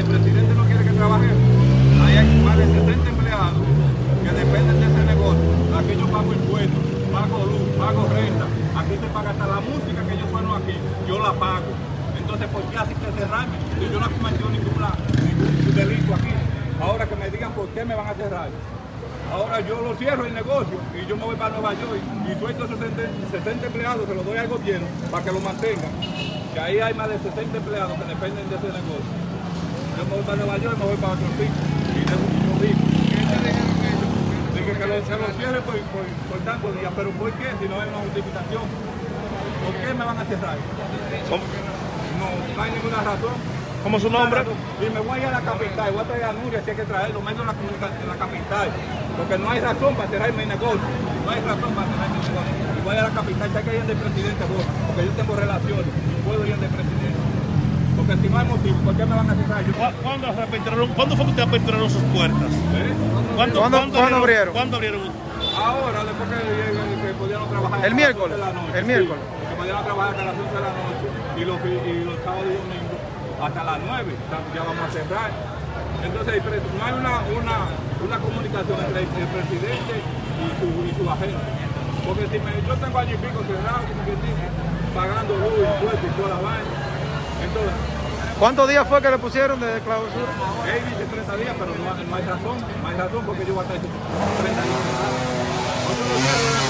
el presidente no quiere que trabajemos. Ahí hay más de 60 empleados que dependen de ese negocio. Aquí yo pago impuestos, pago luz, pago renta. Aquí se paga hasta la música que yo sueno aquí, yo la pago. Entonces, ¿por qué así que cerrarme? Si yo no he cometido ningún delito aquí. Ahora que me digan por qué me van a cerrar. Ahora yo lo cierro el negocio y yo me voy para Nueva York y suelto 60 empleados, se los doy al gobierno para que lo mantengan. Que ahí hay más de 60 empleados que dependen de ese negocio. Yo me voy para Nueva York y me voy para otro sitio. Y tengo un hijo. ¿Qué te dijeron ellos? Dije que se lo cierre por tantos días. ¿Pero por qué? Si no hay una justificación. ¿Por qué me van a cerrar? No hay ninguna razón. ¿Cómo es su nombre? Y me voy a ir a la capital, voy a traer a Nuria si hay que traerlo, menos en la capital. Porque no hay razón para cerrar mi negocio. No hay razón para cerrar mi negocio. Y voy a la capital, si hay que ir del presidente, voy, porque yo tengo relaciones y puedo ir del presidente. Porque si no hay motivo, ¿por qué me van a cerrar? ¿Cuándo fue que usted aperturaron sus puertas? ¿Cuándo abrieron? ¿Cuándo abrieron? Ahora, después que pudieron trabajar. El miércoles. El miércoles. Sí, que pudieron trabajar hasta las 11 de la noche y los sábados y domingos hasta las 9, ya vamos a cerrar. Entonces no hay una comunicación entre el presidente y su agente. Porque si yo tengo año y pico cerrado, como que dice, pagando luz, impuestos y toda la vaina. Entonces, ¿cuántos días fue que le pusieron de clausura? Él dice 30 días, pero no hay razón porque yo voy a estar 30 días. Nosotros no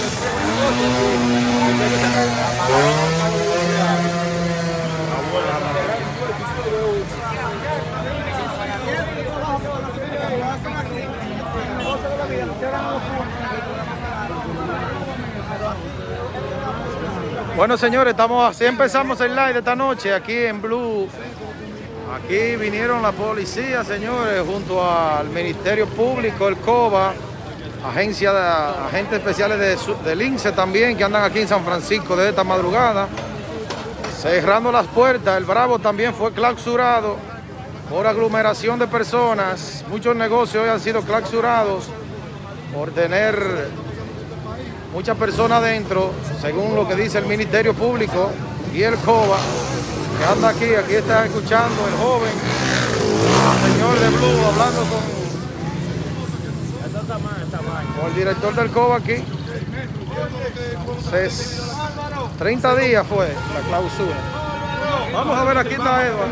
Bueno, señores, así empezamos el live de esta noche aquí en Blue. Aquí vinieron la policía, señores, junto al Ministerio Público, el COBA, agentes especiales del INSE también, que andan aquí en San Francisco de esta madrugada, cerrando las puertas. El Bravo también fue clausurado por aglomeración de personas. Muchos negocios hoy han sido clausurados por tener muchas personas dentro, según lo que dice el Ministerio Público y el COBA, que anda aquí. Aquí está escuchando el joven, el señor de Blue, hablando con el director del COBA aquí. 30 días fue la clausura. Vamos a ver, aquí está Edward.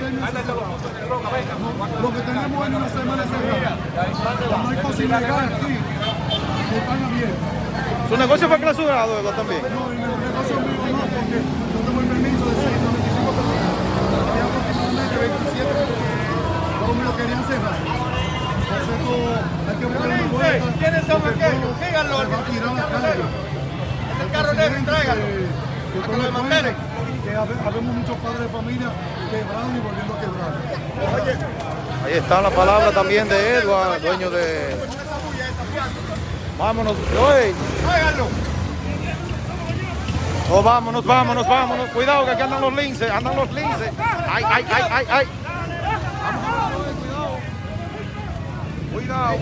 Lo que tenemos es una semana cerrada. No hay posibilidad aquí de estar abiertos. ¿Su negocio fue clausurado, Edward, también? No, el negocio mío no, porque yo tengo el permiso de 195 personas. Había aproximadamente 27 personas. Todos me lo querían cerrar. Entonces esto hay que buscar una vuelta. ¿Quiénes son aquellos? Díganlo. Se va a tirar la calle. El carro negro, tráigalo. Que tome cuenta que habemos muchos padres de familia quebrados y volviendo a quebrar. Ahí está la palabra también de Edward, dueño de... Vámonos, oye. Oh, vámonos. Cuidado que aquí andan los linces, Ay. Cuidado.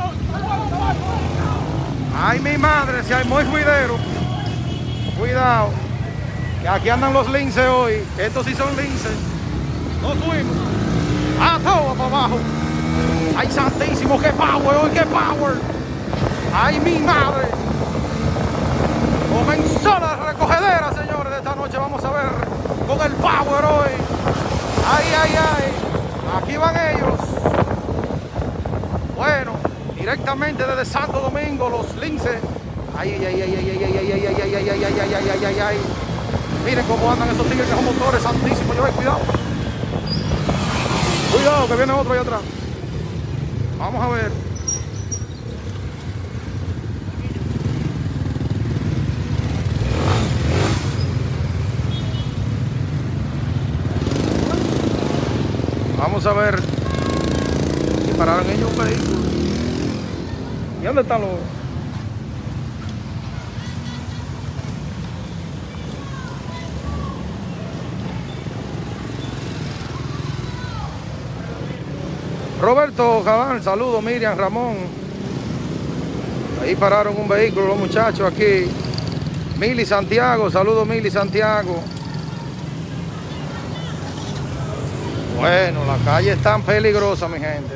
Ay, mi madre, si hay muy juidero. Cuidado. Que aquí andan los linces hoy. Estos sí son linces. Nos fuimos. Todo para abajo. Ay, santísimo, qué power hoy, qué power. ¡Ay, mi madre! Comenzó la recogedera, señores, de esta noche. Vamos a ver con el power hoy. ¡Ay! Aquí van ellos. Bueno, directamente desde Santo Domingo, los linces. ¡Ay! Miren cómo andan esos tigres que son motores, santísimos. Cuidado. Cuidado, que viene otro allá atrás. Vamos a ver. Vamos a ver si pararon ellos un vehículo. ¿Y dónde están los...? Roberto Jabán, saludos, Miriam, Ramón. Ahí pararon un vehículo los muchachos aquí. Mili Santiago, saludos Mili Santiago. Bueno, la calle es tan peligrosa, mi gente.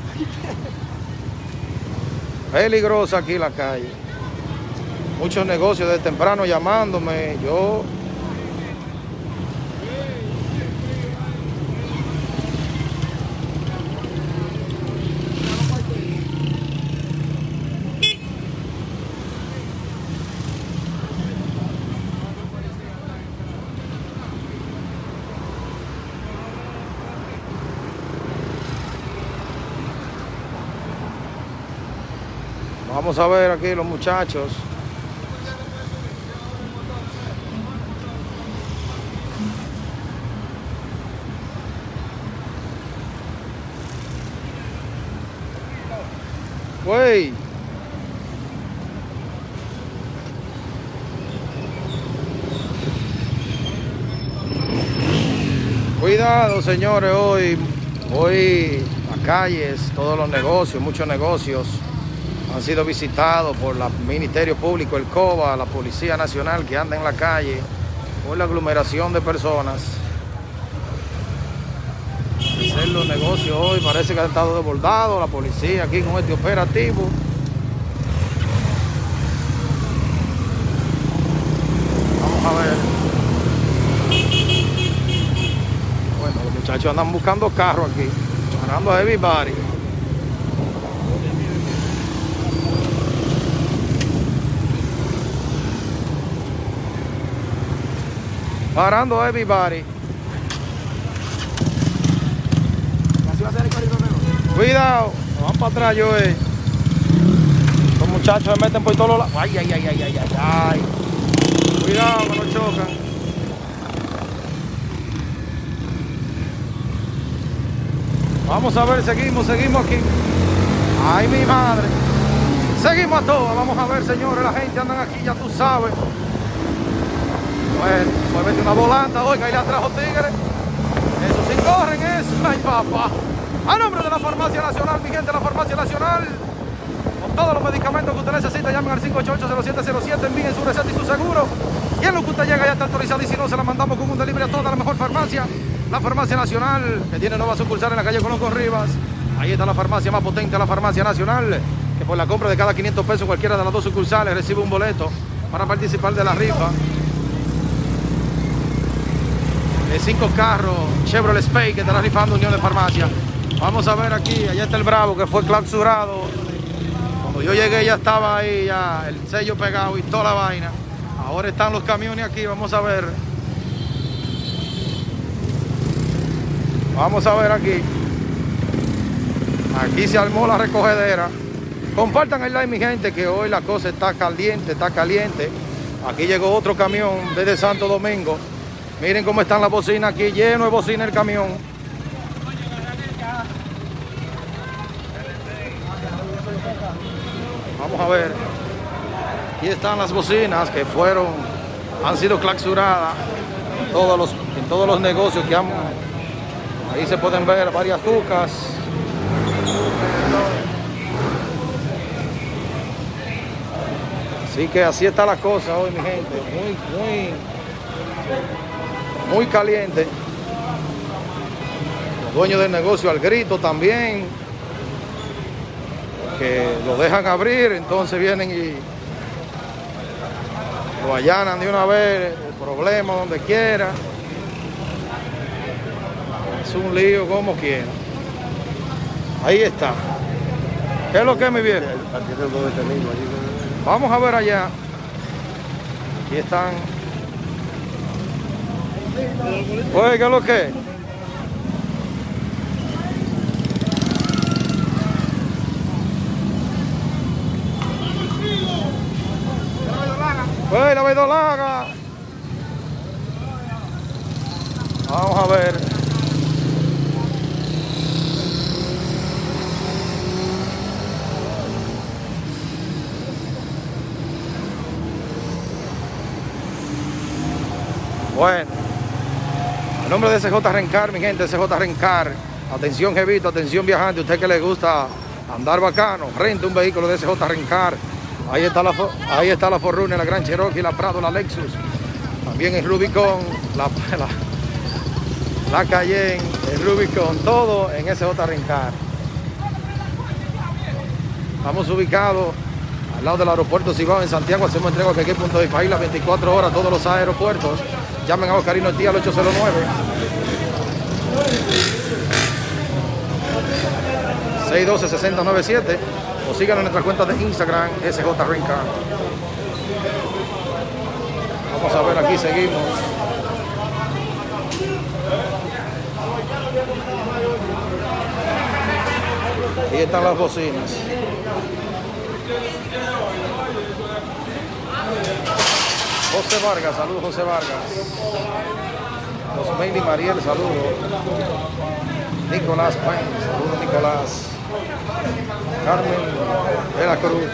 Peligrosa aquí la calle. Muchos negocios de temprano llamándome. Yo... Vamos a ver aquí los muchachos. Güey. Cuidado, señores, hoy las calles, todos los negocios, muchos negocios han sido visitados por el Ministerio Público, el COBA, la Policía Nacional que anda en la calle, por la aglomeración de personas. Hacer los negocios hoy parece que han estado desbordados, la policía aquí con este operativo. Vamos a ver. Bueno, los muchachos andan buscando carros aquí, parando a everybody. Parando a everybody. Cuidado, van para atrás, yo. Los muchachos se meten por todos lados. Ay, ay, ay, ay, ay, ay, ay. Cuidado, que no chocan. Vamos a ver, seguimos aquí. Ay, mi madre. Seguimos a todas. Vamos a ver, señores, la gente andan aquí, ya tú sabes. Bueno, muévete una volanta, oiga, ahí le trajo tigres. Eso sí corren, eso. Ay, papá. A nombre de la Farmacia Nacional, mi gente, la Farmacia Nacional. Con todos los medicamentos que usted necesita, llamen al 588-0707, envíen su receta y su seguro. Y en lo que usted llega ya está autorizado y si no, se la mandamos con un delivery a toda la mejor farmacia. La Farmacia Nacional, que tiene nueva sucursal en la calle Colón con Rivas. Ahí está la farmacia más potente, la Farmacia Nacional, que por la compra de cada 500 pesos cualquiera de las dos sucursales recibe un boleto para participar de la rifa. 5 carros Chevrolet Space que estará rifando Unión de Farmacia. Vamos a ver aquí, allá está el Bravo que fue clausurado. Cuando yo llegué ya estaba ahí, ya el sello pegado y toda la vaina. Ahora están los camiones aquí, vamos a ver. Vamos a ver aquí. Aquí se armó la recogedera. Compartan el like, mi gente, que hoy la cosa está caliente, está caliente. Aquí llegó otro camión desde Santo Domingo. Miren cómo están las bocinas aquí, lleno de bocina el camión. Vamos a ver. Aquí están las bocinas que han sido clausuradas en todos los negocios que han. Ahí se pueden ver varias tucas. Así que así está la cosa hoy, mi gente. Muy caliente. Los dueños del negocio al grito también, que lo dejan abrir, entonces vienen y lo allanan de una vez, el problema donde quiera. Es un lío como quiera. Ahí está. ¿Qué es lo que es, mi viejo? Vamos a ver allá. Aquí están. Oye, ¿qué es lo que es? Oye, la verdolaga. Vamos a ver. Bueno. En nombre de CJ Rencar, mi gente, CJ Rencar, atención jevito, atención viajante, usted que le gusta andar bacano, rente un vehículo de CJ Rencar. Ahí está la Forerunner, la Gran Cherokee, la Prado, la Lexus, también el Rubicon, la Cayenne, el Rubicon, todo en SJ Rincar. Estamos ubicados al lado del aeropuerto Cibao en Santiago. Hacemos entrega a cualquier punto del país las 24 horas, todos los aeropuertos. Llamen a Oscarino el día al 809-612-6097 o síganos en nuestra cuenta de Instagram, SJ Rincar. Vamos a ver, aquí seguimos. Ahí están las bocinas. José Vargas, saludos José Vargas. Osmeili Mariel, saludos. Nicolás Pain, saludos Nicolás. Carmen de la Cruz.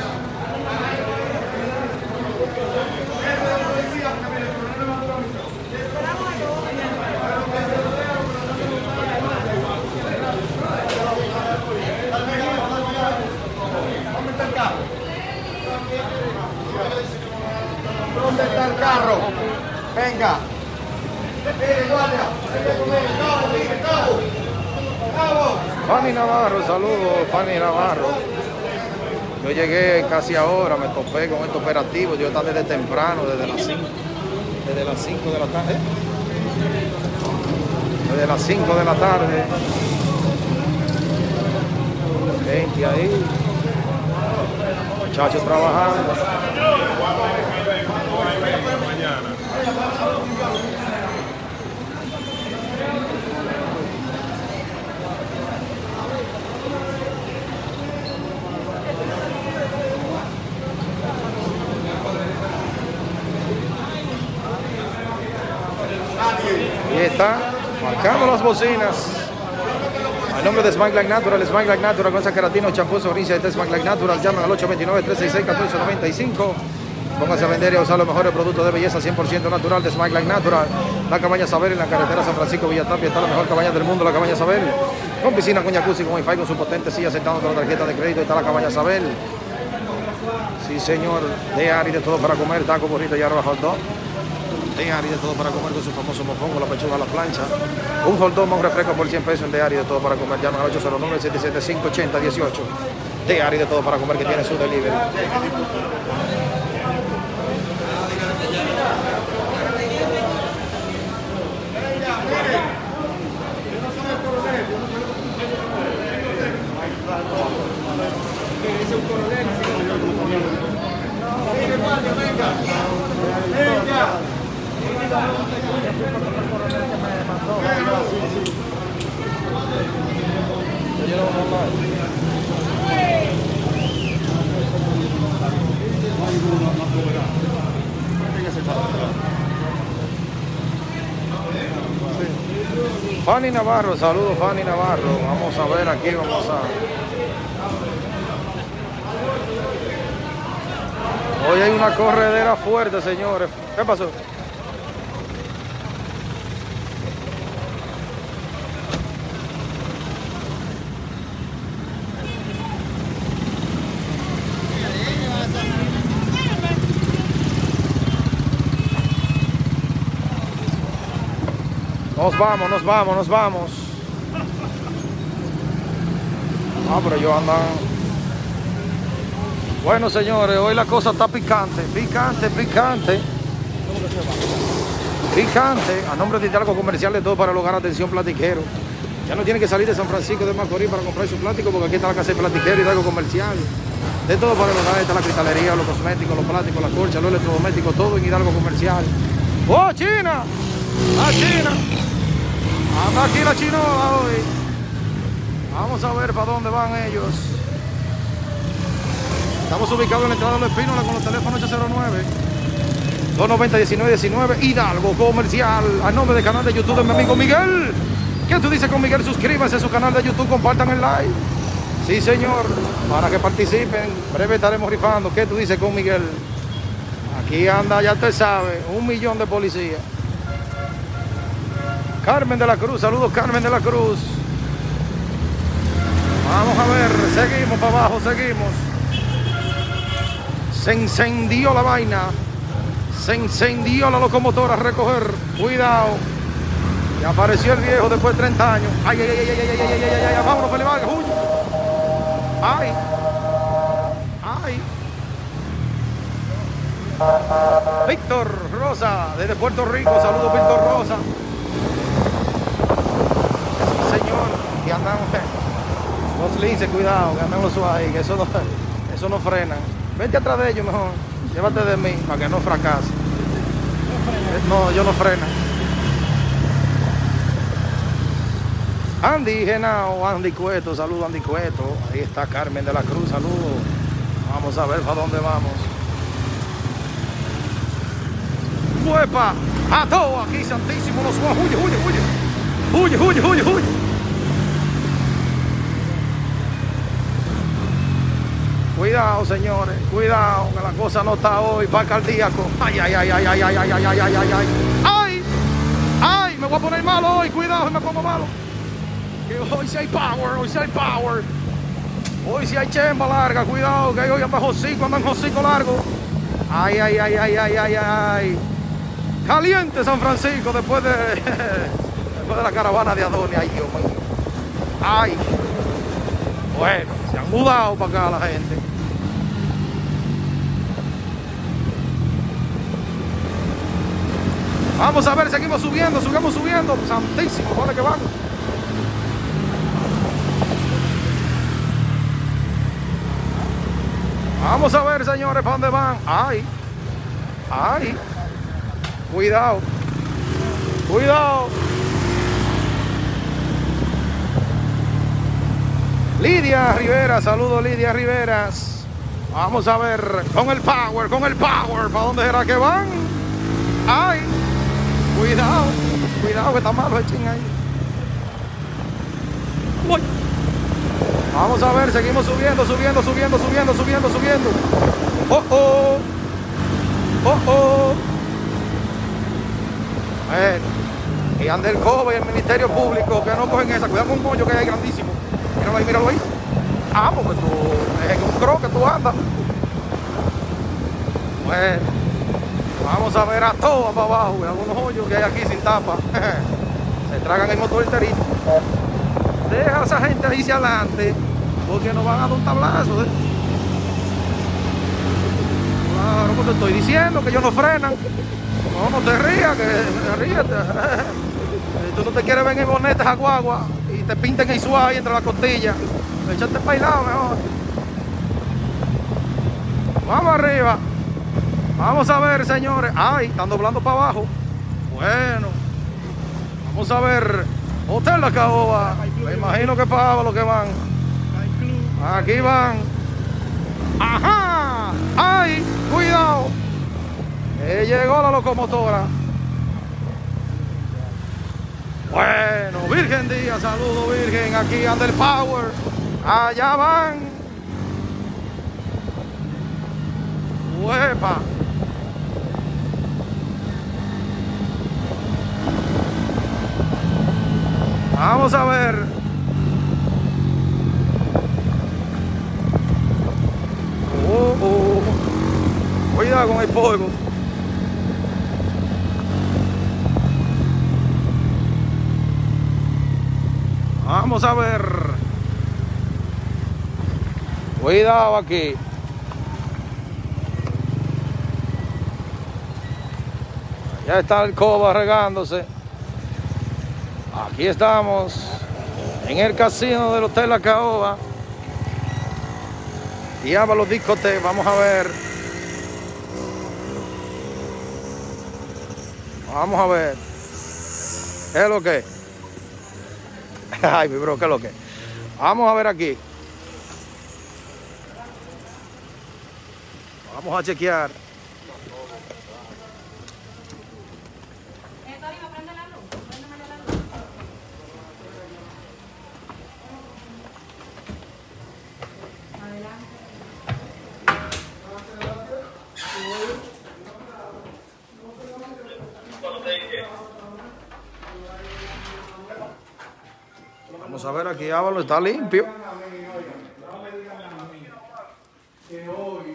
¿Dónde está el carro? Venga. Fanny Navarro, saludos Fanny Navarro. Yo llegué casi ahora, me topé con este operativo. Yo estaba desde temprano, desde las 5 de la tarde. Desde las 5 de la tarde. Gente ahí. Muchachos trabajando. Ahí está, marcando las bocinas. A nombre de Smile Like Natural, Smile Like Natural, con sacaratino, champú, sonrisa de Smile Like Natural. Llaman al 829-366-1495. Póngase a vender y a usar los mejores productos de belleza 100% natural de Smile Like Natural. La cabaña Saber en la carretera San Francisco Villatapia está la mejor cabaña del mundo, la cabaña Saber. Con piscina, con jacuzzi, con wifi, con su potente silla, aceptando con la tarjeta de crédito. Está la cabaña Saber. Sí, señor. De Ari, de todo para comer, taco, burrito y arroz hot dog. De Ari, de todo para comer con su famoso mofongo, la pechuga a la plancha. Un hot dog, un refresco por 100 pesos en De Ari, de todo para comer. Llaman al 809-775-8018. De Ari, de todo para comer, que tiene su delivery. Fanny Navarro, saludos Fanny Navarro. Vamos a ver aquí, vamos a... Hoy hay una corredera fuerte, señores. ¿Qué pasó? Nos vamos, nos vamos, nos vamos. Ah, pero yo ando. Bueno, señores, hoy la cosa está picante, picante, picante. Picante. A nombre de Hidalgo Comercial, de todo para el hogar, atención platiquero. Ya no tiene que salir de San Francisco de Macorís para comprar su plástico, porque aquí está la casa de platiquero, Hidalgo Comercial. De todo para el hogar, está la cristalería, los cosméticos, los plásticos, las colchas, los electrodomésticos, todo en Hidalgo Comercial. ¡Oh, China! ¡Ah, China! Anda aquí la chinola hoy. Vamos a ver para dónde van ellos. Estamos ubicados en la entrada de Los Espínola con los teléfonos 809-290-1919. Hidalgo Comercial. A nombre del canal de YouTube de mi amigo Miguel. ¿Qué tú dices con Miguel? Suscríbanse a su canal de YouTube, compartan el like. Sí, señor. Para que participen. Breve estaremos rifando. ¿Qué tú dices con Miguel? Aquí anda, ya usted sabe, 1 millón de policías. Carmen de la Cruz, saludos Carmen de la Cruz. Vamos a ver, seguimos para abajo, seguimos. Se incendió la vaina. Se incendió la locomotora a recoger. Cuidado. Y apareció el viejo después de 30 años. Ay, ay, ay, ay, ay, ay, ay, ay, ay, ay, vámonos, Felipe Vargas, huye. Ay. Ay. Víctor Rosa, desde Puerto Rico. Saludos, Víctor Rosa. Sí, señor. Que andan los linces, cuidado, que andan los suaves, que eso no frena. Vente atrás de ellos mejor. Llévate de mí para que no fracase. No, yo no frena. Andy Genao, Andy Cueto, saludos Andy Cueto. Ahí está Carmen de la Cruz, saludos. Vamos a ver para dónde vamos. ¡Huepa! ¡A todo! Aquí Santísimo los Juan. ¡Huye, huye, huye! ¡Huye, huye, huye, huye! Cuidado, señores, cuidado, que la cosa no está hoy para cardíaco. ¡Ay, ay, ay, ay, ay, ay, ay, ay, ay, ay, ay, ay! ¡Ay! ¡Ay! Me voy a poner malo hoy, cuidado, me pongo malo. Hoy sí hay power, hoy sí hay power. Hoy sí hay chemba larga, cuidado, que hoy andan hocico largo. Ay, ay, ay, ay, ay, ay, ay. Caliente San Francisco después de la caravana de Adonis. Ay, Dios mío. Ay. Bueno, se han mudado para acá la gente. Vamos a ver, seguimos subiendo. Santísimo, ¿dónde que vamos? Vamos a ver, señores, ¿para dónde van? ¡Ay! ¡Ay! Cuidado. Cuidado. Lidia Rivera, saludos Lidia Riveras. Vamos a ver, con el power, ¿para dónde será que van? ¡Ay! Cuidado, cuidado que está malo el ching ahí. ¡Uy! Vamos a ver, seguimos subiendo. ¡Oh, oh! ¡Oh, oh! Y anda el COBA y el Ministerio Público, que no cogen esa. Cuidado con un pollo que hay grandísimo. Míralo ahí, míralo ahí. Ah, porque tú es en un croque tú andas. Bueno, vamos a ver a todas para abajo. Algunos hoyos que hay aquí sin tapa. Se tragan el motor enterito. Deja a esa gente ahí hacia adelante, porque nos van a dar un tablazo. Claro, porque te estoy diciendo que ellos no frenan. No te rías, que ríete. Tú no te quieres ver en bonetas a guagua y te pinten el suave entre las costillas. Échate para el lado mejor. Vamos arriba. Vamos a ver, señores. Ay, están doblando para abajo. Bueno, vamos a ver. Hotel La Caoba. Me imagino que para lo que van. Aquí van. Ajá. Ay, cuidado. Llegó la locomotora. Bueno, Virgen Díaz, saludo Virgen. Aquí anda el power. Allá van. ¡Huepa! Vamos a ver. Cuidado con el polvo. Vamos a ver. Cuidado aquí. Ya está el COBA regándose. Aquí estamos en el casino del Hotel La Caoba. Diablo Discoteca, vamos a ver. Vamos a ver. ¿Qué es lo que? Ay, mi bro, ¿qué es lo que? Vamos a ver aquí. Vamos a chequear. Vamos a ver aquí, Ávalo está limpio. Que hoy,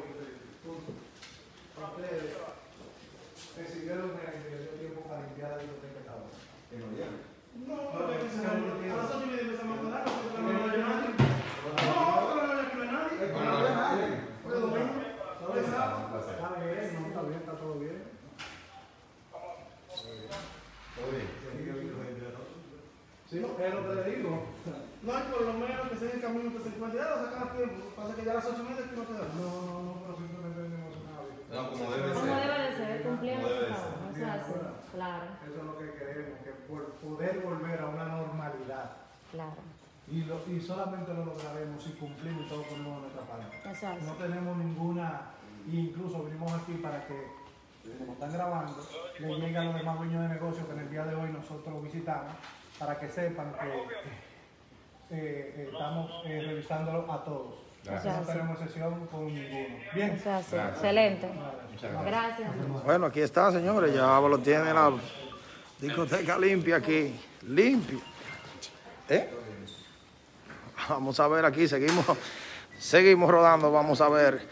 ustedes recibieron el tiempo para limpiar. Está todo bien. Sí, es lo que le digo. No hay por lo menos que sea el camino que se encuentre. Ya lo sacan a tiempo. Pasa que ya a las 8:30 aquí no queda. No, pero simplemente venimos a nada. No, como debe Como ser. debe de ser, cumpliendo Como debe su de ser. trabajo. O sea, sí, claro, Eso es lo que queremos, que poder volver a una normalidad. claro. Y solamente lo lograremos si cumplimos y todos ponemos nuestra parte. Exacto. No tenemos ninguna, incluso venimos aquí para que, como están grabando, le llegue a los demás dueños de negocios que en el día de hoy nosotros lo visitamos, para que sepan que estamos revisándolo a todos. Gracias. No tenemos excepción con ninguno. Bien. O sea, sí, Gracias. excelente. Muchas gracias. Gracias. Bueno, aquí está, señores. Ya lo tiene la discoteca limpia aquí. Limpia. Vamos a ver aquí, seguimos rodando, vamos a ver.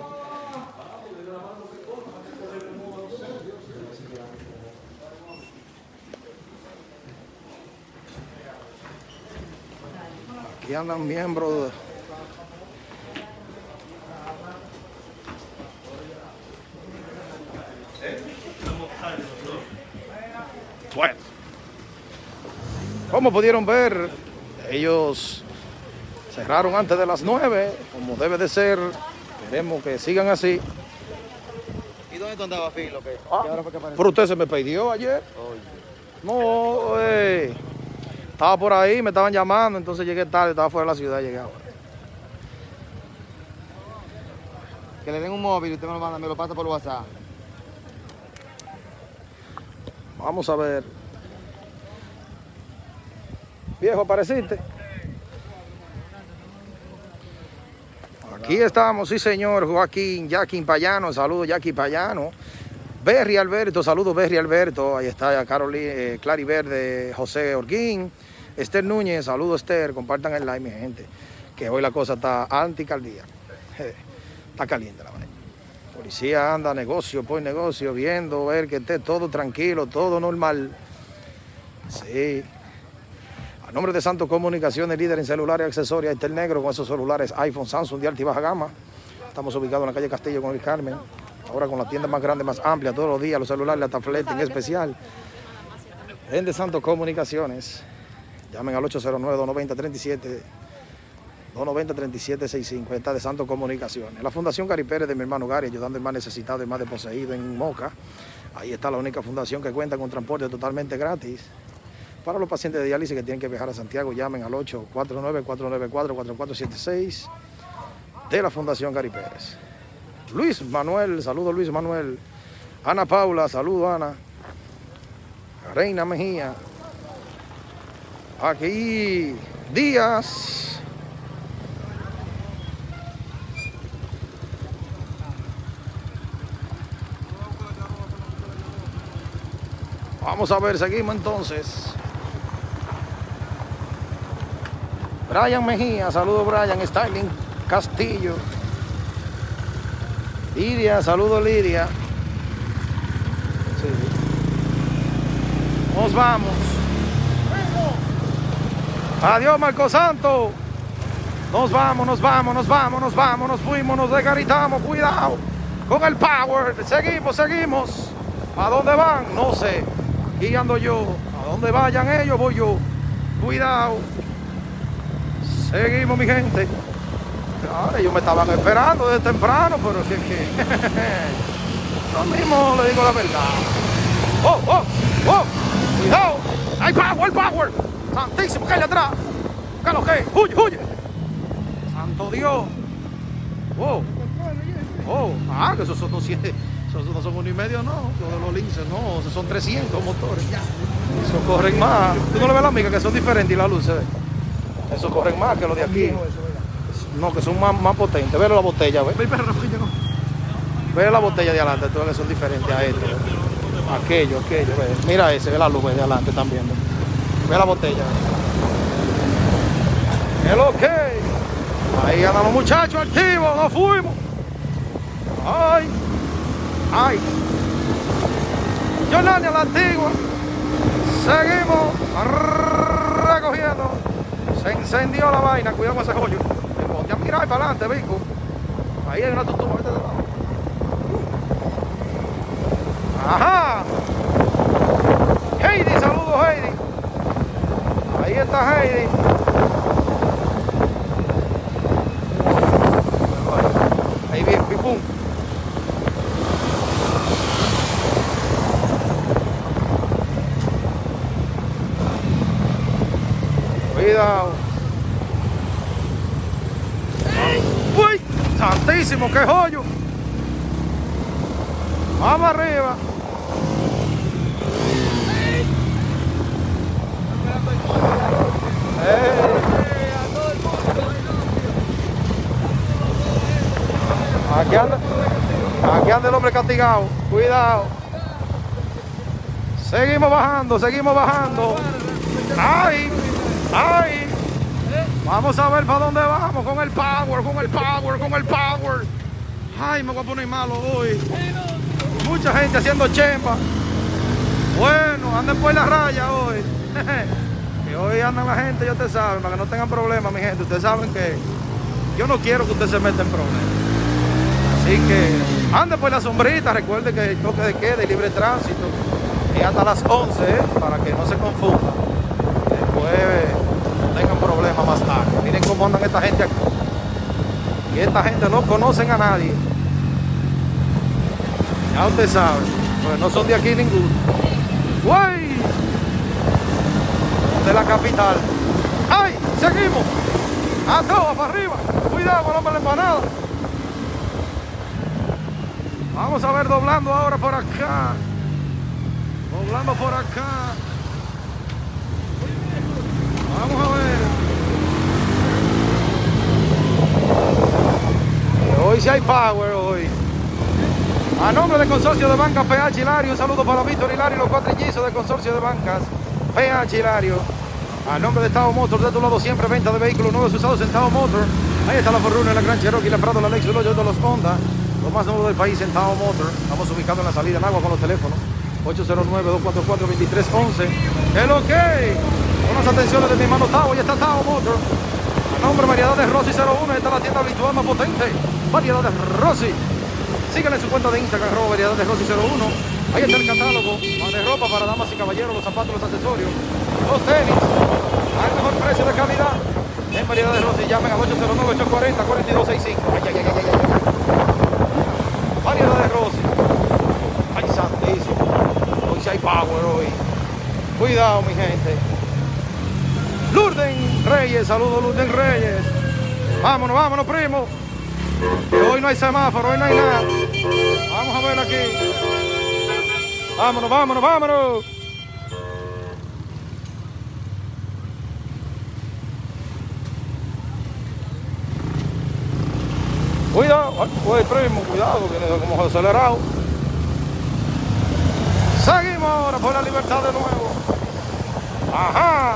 Aquí andan miembros. Bueno, como pudieron ver, ellos cerraron antes de las 9, como debe de ser. Queremos que sigan así. ¿Y dónde tú andabas, Filo? ¿Qué hora fue que apareció? Pero usted se me pidió ayer. No, estaba por ahí, me estaban llamando, entonces llegué tarde, estaba fuera de la ciudad, llegué ahora. Que le den un móvil y usted me lo manda, me lo pasa por WhatsApp. Vamos a ver. Viejo, ¿apareciste? Aquí estamos, sí señor, Joaquín, Jackie Payano, saludos Jackie Payano. Berry Alberto, saludos Berry Alberto, ahí está Carolina, Clary Verde, José Orguín, Esther Núñez, saludos Esther, compartan el like mi gente, que hoy la cosa está anticaldía, está caliente la vaina. Policía anda negocio por negocio, viendo, ver que esté todo tranquilo, todo normal. Sí. A nombre de Santo Comunicaciones, líder en celulares y accesorios, ahí está el negro con esos celulares iPhone, Samsung de alta y baja gama. Estamos ubicados en la calle Castillo con el Carmen. Ahora con la tienda más grande, más amplia, todos los días, los celulares, la tableta en especial. En de Santo Comunicaciones. Llamen al 809-290-37. 290-3765, está de Santo Comunicaciones. La Fundación Gary Pérez de mi hermano Gary, ayudando al más necesitado y más desposeído en Moca. Ahí está la única fundación que cuenta con transporte totalmente gratis. Para los pacientes de diálisis que tienen que viajar a Santiago, llamen al 849-494-4476 de la Fundación Gary Pérez. Luis Manuel, saludo Luis Manuel. Ana Paula, saludo Ana. Reina Mejía. Aquí Díaz. Vamos a ver, seguimos entonces. Brian Mejía, saludo Brian, Styling Castillo. Lidia, saludo Lidia. Sí. Nos vamos. Adiós Marco Santo. Nos vamos, nos vamos, nos vamos, nos vamos, nos fuimos, nos desgaritamos, cuidado. Con el power, seguimos, seguimos. ¿A dónde van? No sé. Guiando yo. A dónde vayan ellos, voy yo. Cuidado. Seguimos, mi gente. Ahora ellos me estaban esperando desde temprano, pero que lo mismo le digo la verdad. ¡Oh, oh, oh! ¡Cuidado! ¡Hay power, el power! ¡Santísimo, que hay atrás! ¿Qué lo que? ¡Huye, huye! ¡Santo Dios! ¡Oh! ¡Oh! Ah, que esos son 200. Esos no son 1,5, no. Los de los linces, no. Esos son 300 motores. Esos corren más. ¿Tú no le ves la amiga que son diferentes y las luces? Esos corren más que los de aquí. No, que son más potentes. Ve la botella, ve. Ve la botella de adelante, tú ves que son diferentes a esto. Aquello, ve. Mira ese, ve la luz de adelante también. Ve la botella. Es lo que. Ahí andan los muchachos activos, nos fuimos. Ay. Ay. Yolanda la antigua. Seguimos. recogiendo. Se encendió la vaina, cuidado con ese joyo. Ya mira ahí para adelante, Vico. Ahí hay una tutuma, vete de lado. Ajá. Heidi, saludos Heidi. Ahí está Heidi. Ahí viene, pipum. Cuidado. ¡Uy! ¡Santísimo! ¡Qué joyo! Vamos arriba. Aquí anda el hombre castigado. Cuidado. Seguimos bajando, seguimos bajando. ¡Ay! ¡Ay! Vamos a ver para dónde vamos con el power, con el power, con el power. Ay, me voy a poner malo hoy. Mucha gente haciendo chemba. Bueno, anden por la raya hoy. Que hoy andan la gente, ya ustedes saben, para que no tengan problemas, mi gente. Ustedes saben que yo no quiero que ustedes se metan en problemas. Así que anden por la sombrita. Recuerden que el toque de queda y libre tránsito es hasta las 11, para que no se confundan. Después no tengan problemas más tarde. Miren cómo andan esta gente aquí. Y esta gente no conocen a nadie. Ya ustedes saben, pues no son de aquí ninguno. ¡Uy! De la capital. ¡Ay! ¡Seguimos! ¡A todas para arriba! ¡Cuidado con la empanada! Vamos a ver doblando ahora por acá. Doblando por acá. Vamos a ver. Hoy sí hay power hoy. A nombre del consorcio de bancas PH Hilario, un saludo para Víctor Hilario y los cuatrillizos del consorcio de bancas PH Hilario. A nombre de Tao Motors, de tu lado siempre venta de vehículos nuevos usados en Tao Motors. Ahí está la Forruna, la Gran Cherokee, la Prado, la Lexus, los de los Honda. Los más nuevos del país en Tao Motors. Estamos ubicados en la salida en agua con los teléfonos 809-244-2311. ¿Qué lo que? Con las atenciones de mi hermano Tao, ya está Tao Motors. A nombre de Variedades Rossi 01, está la tienda habitual más potente. Variedades Rossi. Síganle en su cuenta de Instagram, Variedades Rossi 01. Ahí está el catálogo de ropa para damas y caballeros, los zapatos, los accesorios, los tenis, al mejor precio de calidad. En Variedades Rossi, llamen al 809-840-4265. Ay, ay, ay, ay, ay. Variedades Rossi. Ay, santísimo. Hoy sí hay power hoy. Cuidado, mi gente. Lourdes Reyes, saludos Lourdes Reyes. Vámonos, vámonos, primo. Que hoy no hay semáforo, hoy no hay nada. Vamos a ver aquí. Vámonos, vámonos, vámonos. Cuidado, pues primo, cuidado, que viene como acelerado. Seguimos ahora por la libertad de nuevo. Ajá.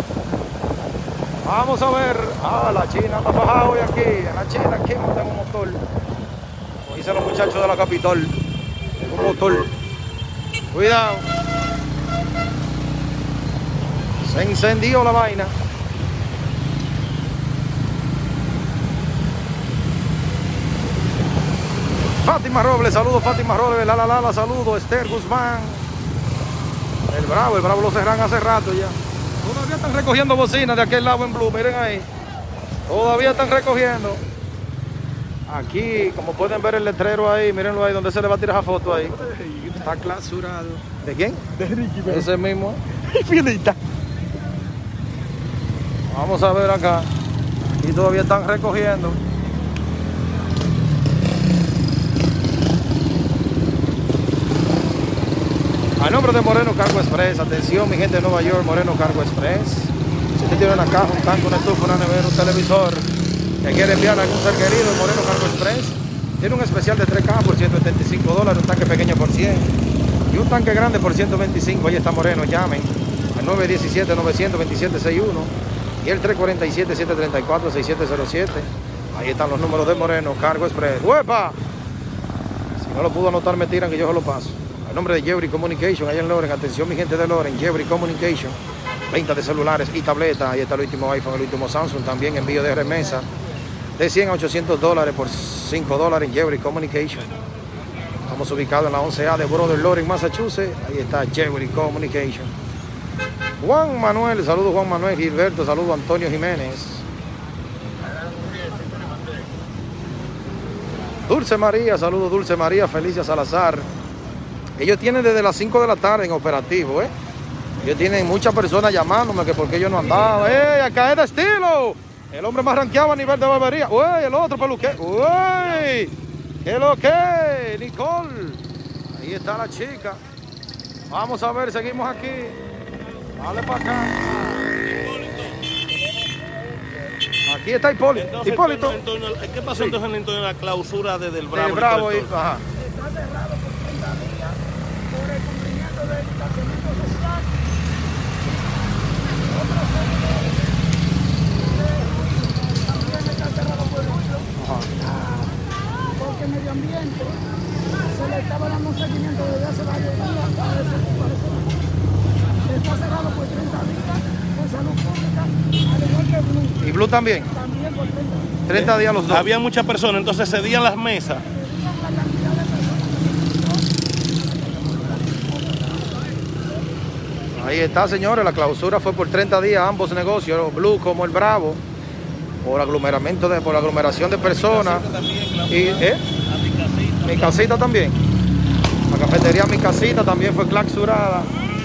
Vamos a ver. Ah, la China está fajada hoy aquí. En la China aquí montamos un motor. Como dicen los muchachos de la capital. Un motor. Cuidado. Se encendió la vaina. Fátima Robles, saludos Fátima Robles, la, saludos Esther Guzmán. El Bravo lo cerran hace rato ya. Todavía están recogiendo bocinas de aquel lado en Blue, miren ahí. Todavía están recogiendo. Aquí, como pueden ver el letrero ahí, mírenlo ahí, donde se le va a tirar esa foto ahí. Está clausurado. ¿De quién? De Ricky. Ese mismo. Filita. Vamos a ver acá. Aquí todavía están recogiendo. A nombre de Moreno Cargo Express, atención mi gente de Nueva York, Moreno Cargo Express. Si usted tiene una caja, un tanque, una estufa, una nevera, un televisor, que quiere enviar a algún ser querido, Moreno Cargo Express tiene un especial de 3 cajas por $175, un tanque pequeño por 100 y un tanque grande por 125. Ahí está Moreno, llamen al 917-927-61 y el 347-734-6707. Ahí están los números de Moreno Cargo Express. ¡Uepa! Si no lo pudo anotar, me tiran que yo se lo paso. El nombre de Jeffrey Communication, allá en Loren. Atención mi gente de Loren, Jeffrey Communication. venta de celulares y tabletas. Ahí está el último iPhone, el último Samsung, también envío de remesa de $100 a $800 por $5 en Jewelry Communication. Estamos ubicados en la 11A de Brother Lawrence, Massachusetts. Ahí está Jewelry Communication. Juan Manuel, saludos Juan Manuel. Gilberto, saludos Antonio Jiménez. Dulce María, saludos Dulce María. Felicia Salazar. Ellos tienen desde las 5 de la tarde en operativo, Ellos tienen muchas personas llamándome que por qué yo no andaba. Acá es de estilo. El hombre más rankeado a nivel de barbería. Uy, el otro peluquero. Uy, ¿qué es lo que? Nicole. Ahí está la chica. Vamos a ver, seguimos aquí. Dale para acá. Aquí está Hipólito. Entonces, Hipólito. ¿Qué pasó entonces en la clausura desde el Bravo? El Bravo y, ajá. Está cerrado por 30 días por el cumplimiento del distanciamiento social. Otra serie de también está cerrado por ruido. Porque el medio ambiente se le estaba dando un seguimiento desde hace varios días a ese está cerrado por 30 días por salud pública, al igual que Blue. ¿Y Blue también? También por 30 días. 30 días los dos. Había muchas personas, entonces cedían las mesas. Ahí está, señores, la clausura fue por 30 días, ambos negocios, Blue como el Bravo, por aglomeración de personas. Y, Mi Casita también. La cafetería Mi Casita también fue clausurada.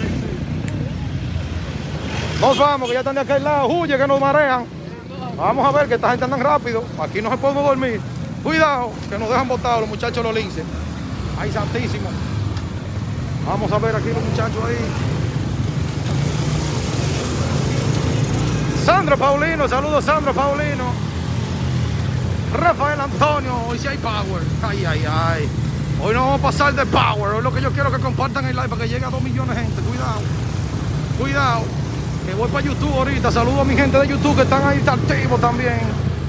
Nos vamos, que ya están de aquel lado, huye que nos marean. Vamos a ver que esta gente anda rápido, aquí no se podemos dormir. Cuidado, que nos dejan botados los muchachos los linces. Ay, santísimo. Vamos a ver aquí los muchachos ahí. Sandro Paulino, saludos Sandro Paulino. Rafael Antonio, hoy sí hay power. Ay, ay, ay. Hoy no vamos a pasar de power. Hoy lo que yo quiero es que compartan el live para que llegue a 2 millones de gente. Cuidado, cuidado. Que voy para YouTube ahorita. Saludos a mi gente de YouTube que están ahí activos también.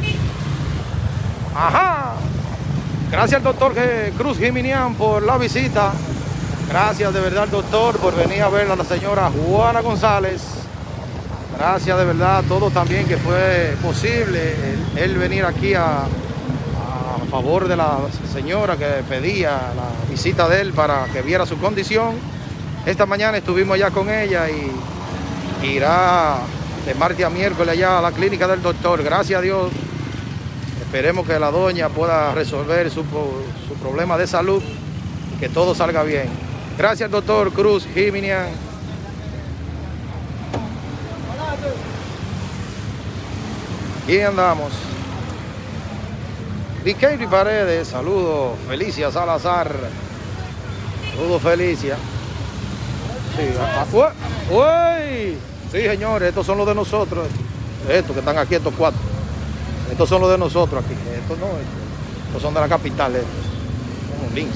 Ajá. Gracias al doctor Cruz Jiminián por la visita. Gracias de verdad, doctor, por venir a ver a la señora Juana González. Gracias de verdad a todos también que fue posible él venir aquí a favor de la señora que pedía la visita de él para que viera su condición. Esta mañana estuvimos allá con ella y irá de martes a miércoles allá a la clínica del doctor. Gracias a Dios. Esperemos que la doña pueda resolver su problema de salud y que todo salga bien. Gracias, doctor Cruz Jiminián. Aquí andamos. Viqueiro y Paredes, saludos. Felicia Salazar. Saludos, Felicia. Sí, ¡uy! Sí, señores, estos son los de nosotros. Estos que están aquí, estos 4. Estos son los de nosotros aquí. Estos no, estos son de la capital. Son links.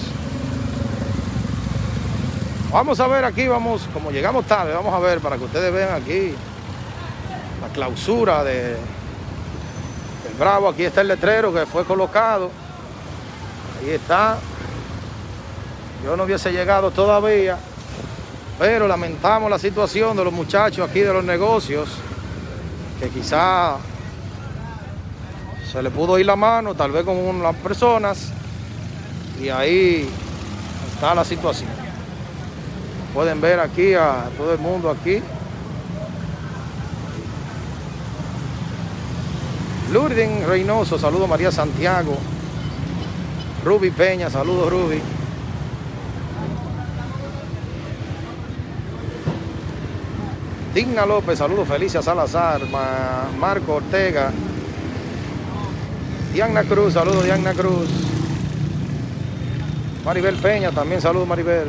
Vamos a ver aquí, como llegamos tarde, vamos a ver para que ustedes vean aquí la clausura del Bravo. Aquí está el letrero que fue colocado. Ahí está. Yo no hubiese llegado todavía, pero lamentamos la situación de los muchachos aquí de los negocios, que quizá se le pudo ir la mano, tal vez con unas personas, y ahí está la situación. Pueden ver aquí a todo el mundo aquí. Lourdes Reynoso, saludo María Santiago. Ruby Peña, saludos Ruby. Digna López, saludos Felicia Salazar. Marco Ortega. Diana Cruz, saludos Diana Cruz. Maribel Peña, también saludos Maribel.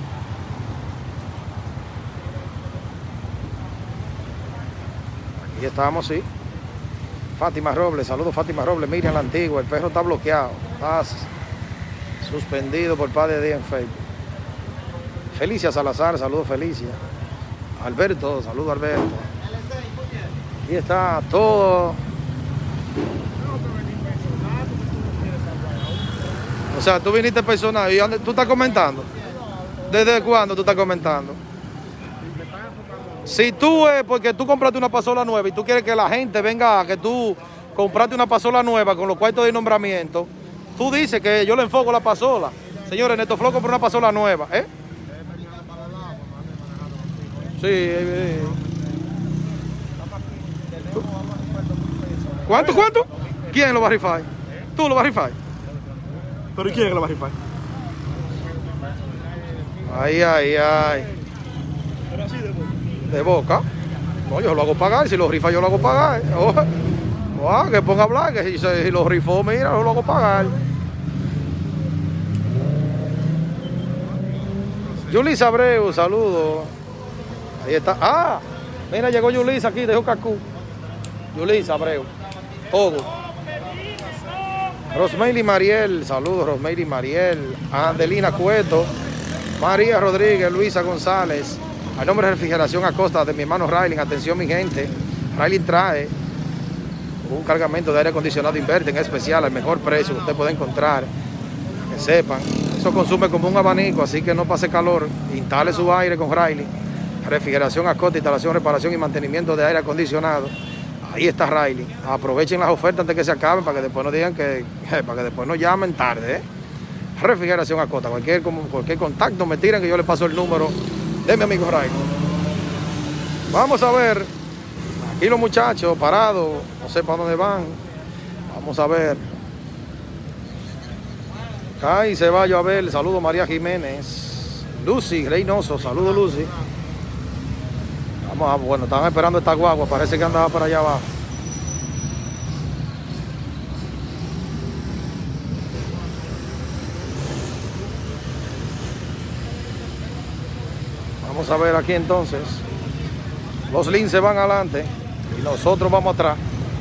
Aquí estamos, sí. Fátima Robles, saludos Fátima Robles. Miriam la Antigua, el perro está bloqueado. Está suspendido por par de días en Facebook. Felicia Salazar, saludos Felicia. Alberto, saludos Alberto. Aquí está todo. O sea, tú viniste personal y tú estás comentando. ¿Desde cuándo tú estás comentando? Si tú es porque tú compraste una pasola nueva y tú quieres que la gente venga a que tú compraste una pasola nueva con los cuartos de nombramiento, tú dices que yo le enfoco la pasola. Señores, Neto Flow compró una pasola nueva, ¿eh? Sí. ¿Cuánto? ¿Quién lo va a rifar? ¿Tú lo vas a rifar? ¿Pero y quién es que lo va a rifar? Ay. ¿De boca? No, yo lo hago pagar. Si lo rifa, yo lo hago pagar. Que ponga a hablar, que si lo rifó, mira, yo lo hago pagar. Yulisa Abreu, saludos. Ahí está. Ah, mira, llegó Yulisa aquí, dejó Cacú. Yulisa Abreu. Todo. Rosmeili Mariel, saludos Rosmeili Mariel. Adelina Cueto. María Rodríguez, Luisa González. A nombre de Refrigeración Acosta de mi hermano Raylin. Atención mi gente. Raylin trae un cargamento de aire acondicionado Inverter en especial al mejor precio que usted puede encontrar. Que sepan. Eso consume como un abanico, así que no pase calor. Instale su aire con Raylin. Refrigeración Acosta, instalación, reparación y mantenimiento de aire acondicionado. Ahí está Raylin. Aprovechen las ofertas antes que se acaben para que después no digan para que después no llamen tarde. Refrigeración Acosta. Cualquier contacto me tiran que yo le paso el número de mi amigo Raylin. Vamos a ver. Aquí los muchachos parados. No sé para dónde van. Vamos a ver. Ay, Ceballos Abel. Saludo María Jiménez. Lucy Reynoso. Saludo Lucy. Bueno, estaban esperando esta guagua, parece que andaba por allá abajo. Vamos a ver aquí entonces. Los linces van adelante y nosotros vamos atrás.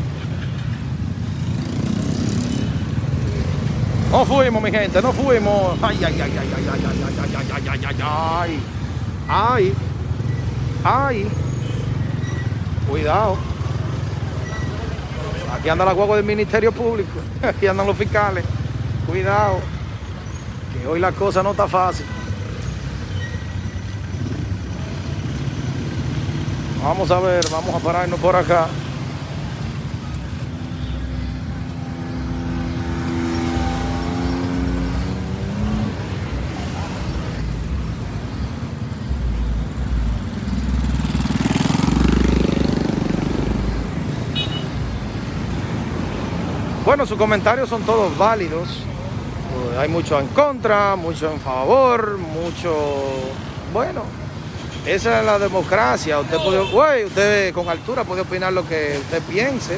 No fuimos, mi gente, no fuimos. Ay. Cuidado. Aquí anda la guagua del Ministerio Público. Aquí andan los fiscales. Cuidado. Que hoy la cosa no está fácil. Vamos a ver, vamos a pararnos por acá. Bueno, sus comentarios son todos válidos. Hay mucho en contra, mucho en favor, mucho... Bueno, esa es la democracia. Usted con altura puede opinar lo que usted piense.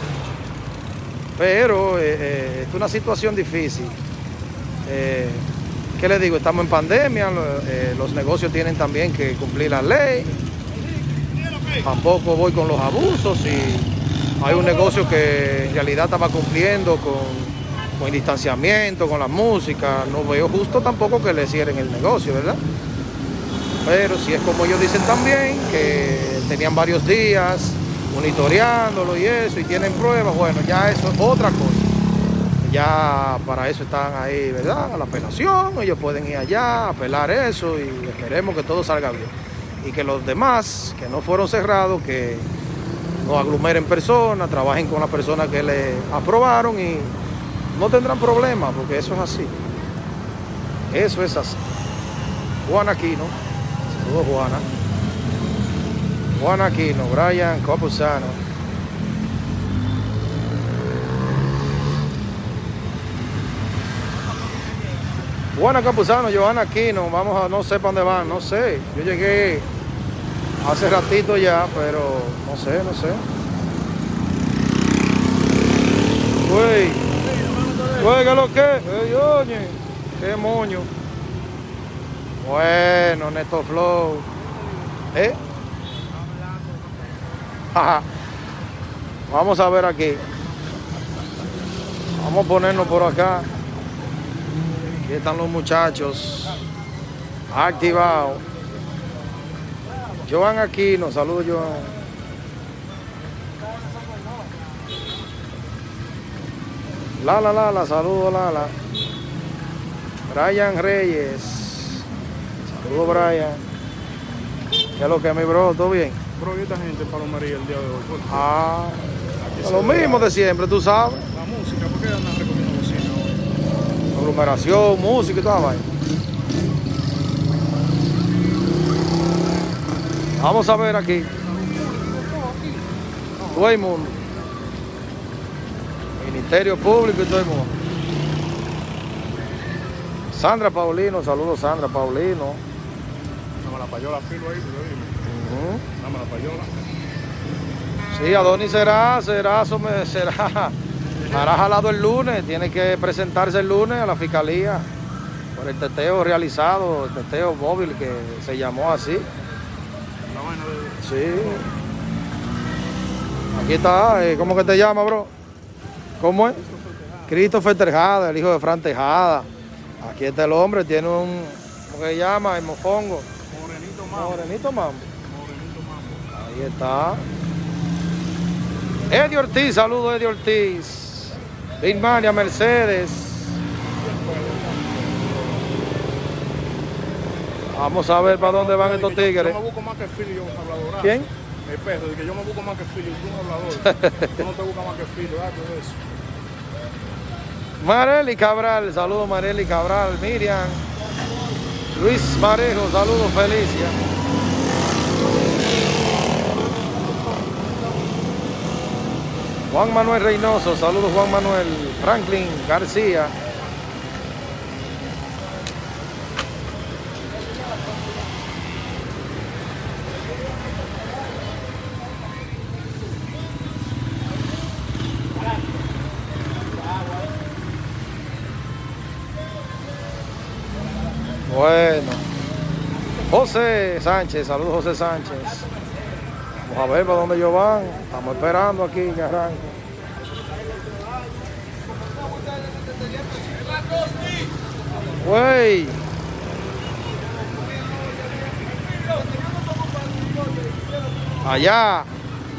Pero es una situación difícil. ¿Qué le digo? Estamos en pandemia, los negocios tienen también que cumplir la ley. Tampoco voy con los abusos y... Hay un negocio que en realidad estaba cumpliendo con el distanciamiento, con la música. No veo justo tampoco que le cierren el negocio, ¿verdad? Pero si es como ellos dicen también, que tenían varios días monitoreándolo y eso, y tienen pruebas, bueno, ya eso es otra cosa. Ya para eso están ahí, ¿verdad? A la apelación, ellos pueden ir allá, apelar eso y esperemos que todo salga bien. Y que los demás, que no fueron cerrados, que no aglomeren personas, trabajen con las personas que le aprobaron y no tendrán problemas, porque eso es así. Eso es así. Juana Aquino, saludos Juana. Juana Aquino, Brian Capuzano. Juana Capuzano, Johanna Aquino, vamos a, no sé para dónde van, no sé. Yo llegué hace ratito ya, pero no sé. Güey, ¿qué es lo que? Oye, qué moño. Bueno, Neto Flow. Vamos a ver aquí. Vamos a ponernos por acá. Aquí están los muchachos activados. Joan Aquino, saludos Joan. Lala, saludos Lala. Brian Reyes, saludos Brian. ¿Qué es lo que, mi bro? ¿Todo bien? Bro, ¿y esta gente en Palomaría el día de hoy? ¿Por qué? Ah, lo mismo de siempre, tú sabes. La música, ¿por qué andan recogiendo bocina hoy? Aglomeración, música y toda vaina. Vamos a ver aquí. Todo el mundo. Ministerio Público y todo el mundo. Sandra Paulino, saludos Sandra Paulino. Dame la payola, filo ahí, pero dime. Dame la payola. Sí, Adonis será, hará jalado el lunes, tiene que presentarse el lunes a la fiscalía por el teteo realizado, el teteo móvil que se llamó así. La vaina de... Sí. Aquí está, ¿cómo que te llama, bro? ¿Cómo es? Christopher Tejada, el hijo de Fran Tejada. Aquí está el hombre, tiene un, ¿cómo que se llama? El mofongo. Morenito Mambo. Morenito Mambo. Morenito Mambo. Ahí está. Eddie Ortiz, saludos Eddie Ortiz. Birmania, Mercedes. Vamos a ver para dónde van estos tigres. Yo me busco más que Philly, yo hablador. ¿Quién? El perro, que yo me busco más que Philly, tú un hablador. Tú no te buscas más que Philly, ¿verdad? Todo eso. Marely Cabral, saludos Marely Cabral. Miriam. Luis Marejo, saludos Felicia. Juan Manuel Reynoso, saludos Juan Manuel. Franklin García. Bueno, José Sánchez, saludos José Sánchez. Vamos a ver para dónde ellos van. Estamos esperando aquí que arranque. Güey. Allá.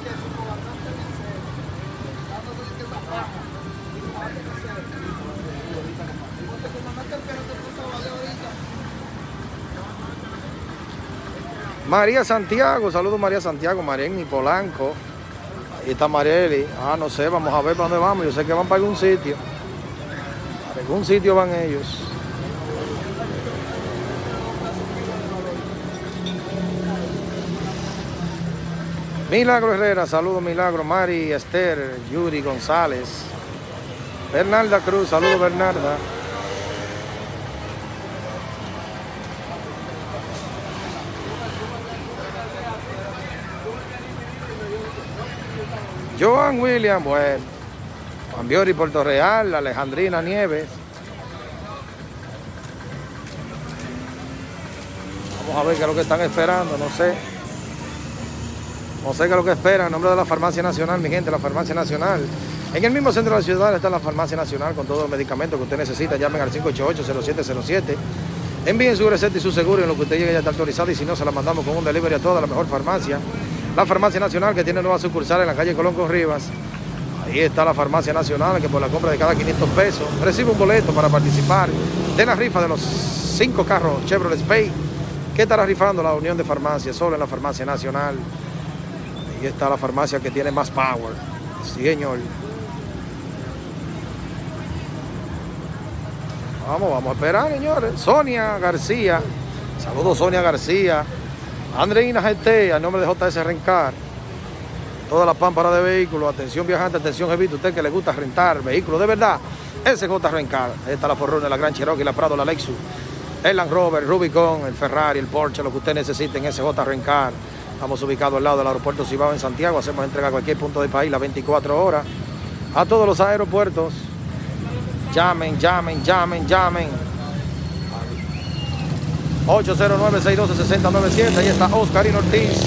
María Santiago, saludos María Santiago, Marieni Polanco. Ahí está Marieli. Ah, no sé, vamos a ver para dónde vamos. Yo sé que van para algún sitio. Para algún sitio van ellos. Milagro Herrera, saludos Milagro. Mari Esther, Yuri González. Bernarda Cruz, saludos Bernarda. Joan William, bueno. Juan Biori, Puerto Real, Alejandrina Nieves. Vamos a ver qué es lo que están esperando, no sé. No sé qué es lo que esperan en nombre de la Farmacia Nacional, mi gente, la Farmacia Nacional. En el mismo centro de la ciudad está la Farmacia Nacional con todos los medicamentos que usted necesita. Llamen al 588-0707. Envíen su receta y su seguro en lo que usted llegue ya está autorizado y si no, se la mandamos con un delivery a toda la mejor farmacia. La Farmacia Nacional, que tiene nueva sucursal en la calle Colón con Rivas. Ahí está la Farmacia Nacional, que por la compra de cada 500 pesos recibe un boleto para participar de la rifa de los 5 carros Chevrolet Space que estará rifando la Unión de Farmacias solo en la Farmacia Nacional. Ahí está la farmacia que tiene más power. Sí, señor. Vamos a esperar, señores. Sonia García. Saludos, Sonia García. Andreina GT, a nombre de JS Rencar. Toda la pámpara de vehículos. Atención viajante, atención jevito. Usted que le gusta rentar vehículos de verdad. SJ Rencar. Ahí está la Forruna, la Gran Cherokee, la Prado, la Lexus, el Land Rover, el Rubicon, el Ferrari, el Porsche, lo que usted necesite en SJ Rencar. Estamos ubicados al lado del aeropuerto Cibao en Santiago. Hacemos entrega a cualquier punto del país las 24 horas. A todos los aeropuertos. Llamen. 809-612-6097. Ahí está Oscarino Ortiz.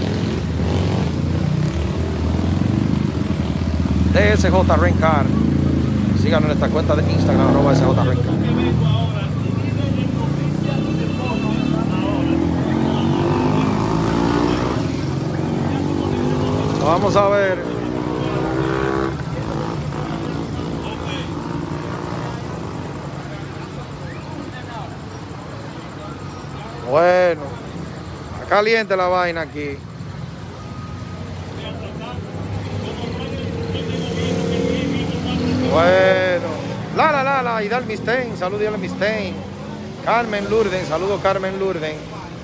De SJ Rencar. Síganos en nuestra cuenta de Instagram, @SJ Rencar. Vamos a ver. Bueno, Caliente la vaina aquí. Bueno. La, Idal Mistein, saludos Idal Mistein. Carmen Lourden, saludos Carmen Lourden.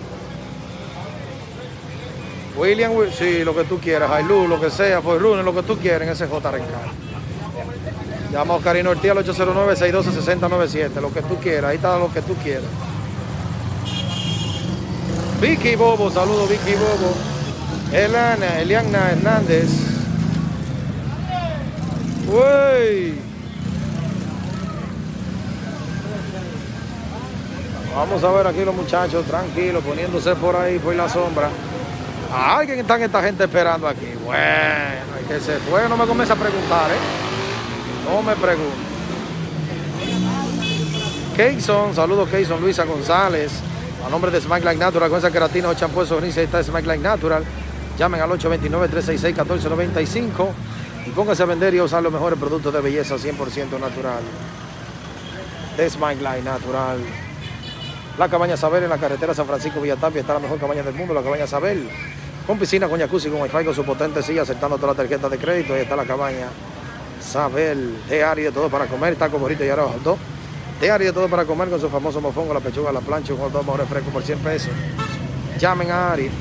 William, sí, lo que tú quieras, Jailú, lo que sea, fue Rune, lo que tú quieras en ese J. Llama a Oscarino Ortiz al 809-612-6097, lo que tú quieras, ahí está lo que tú quieras. Vicky Bobo, saludos Vicky Bobo. Eliana Hernández. Uy. Vamos a ver aquí los muchachos tranquilos, poniéndose por ahí, por la sombra. ¿A alguien están esta gente esperando aquí? Bueno, el que se fue no me comienza a preguntar, No me pregunte. Keyson, saludos Keyson, Luisa González. A nombre de Smile Like Natural, con esa queratina o champú de sonrisa, ahí está Smile Like Natural. Llamen al 829-366-1495 y pónganse a vender y a usar los mejores productos de belleza 100% natural. De Smile Like Natural. La Cabaña Sabel en la carretera San Francisco Villatapia está la mejor cabaña del mundo, la Cabaña Sabel. Con piscina, con jacuzzi, con wifi, con su potente silla, aceptando todas las tarjetas de crédito. Ahí está la Cabaña Sabel. De Ari de todo para comer, taco, burrito y arroz. De Ari de todo para comer con su famoso mofongo, la pechuga, la plancha, un hot dog refresco por 100 pesos. Llamen a Ari.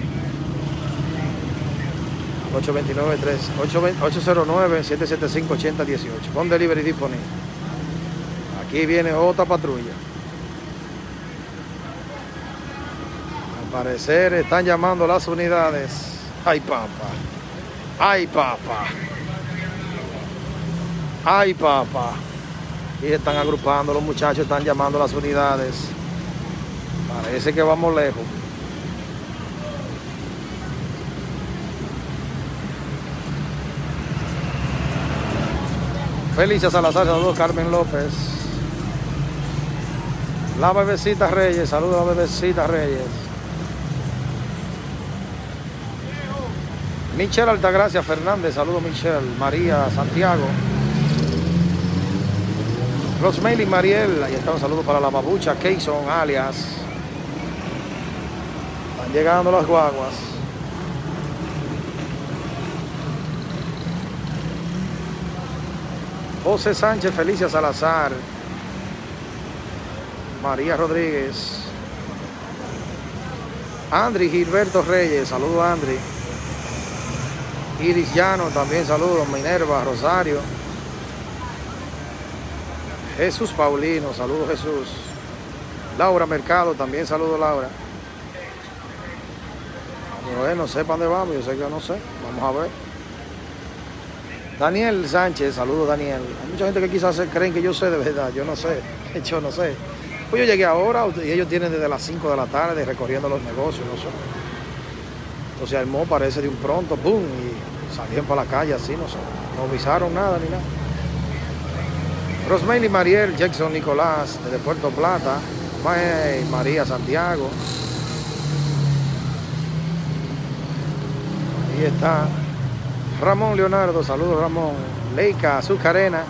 809-775-8018. Con delivery disponible. Aquí viene otra patrulla. Al parecer están llamando las unidades. Ay, papá. Ay, papá. Ay, papá. Y están agrupando, los muchachos están llamando a las unidades. Parece que vamos lejos. Felicia Salazar, saludos Carmen López. La bebecita Reyes, saludos a la bebecita Reyes. Michelle Altagracia Fernández, saludos Michelle. María Santiago. Rosmeli Mariel, ahí está un saludo para la babucha, Keyson alias. Están llegando las guaguas. José Sánchez, Felicia Salazar. María Rodríguez. Andri Gilberto Reyes, saludos Andri. Iris Llano, también saludos. Minerva, Rosario. Jesús Paulino, saludos Jesús. Laura Mercado, también saludos Laura. Bueno, no sé para dónde vamos, yo sé que no sé. Vamos a ver. Daniel Sánchez, saludos Daniel. Hay mucha gente que quizás creen que yo sé de verdad, yo no sé. Yo no sé. Pues yo llegué ahora y ellos tienen desde las 5 de la tarde recorriendo los negocios, no sé. Entonces armó, parece de un pronto, ¡pum! Y salieron para la calle así, no sé. No avisaron nada ni nada. Rosmeli Mariel, Jackson Nicolás, desde Puerto Plata. María Santiago. Ahí está. Ramón Leonardo, saludos Ramón. Leica, Azucarena.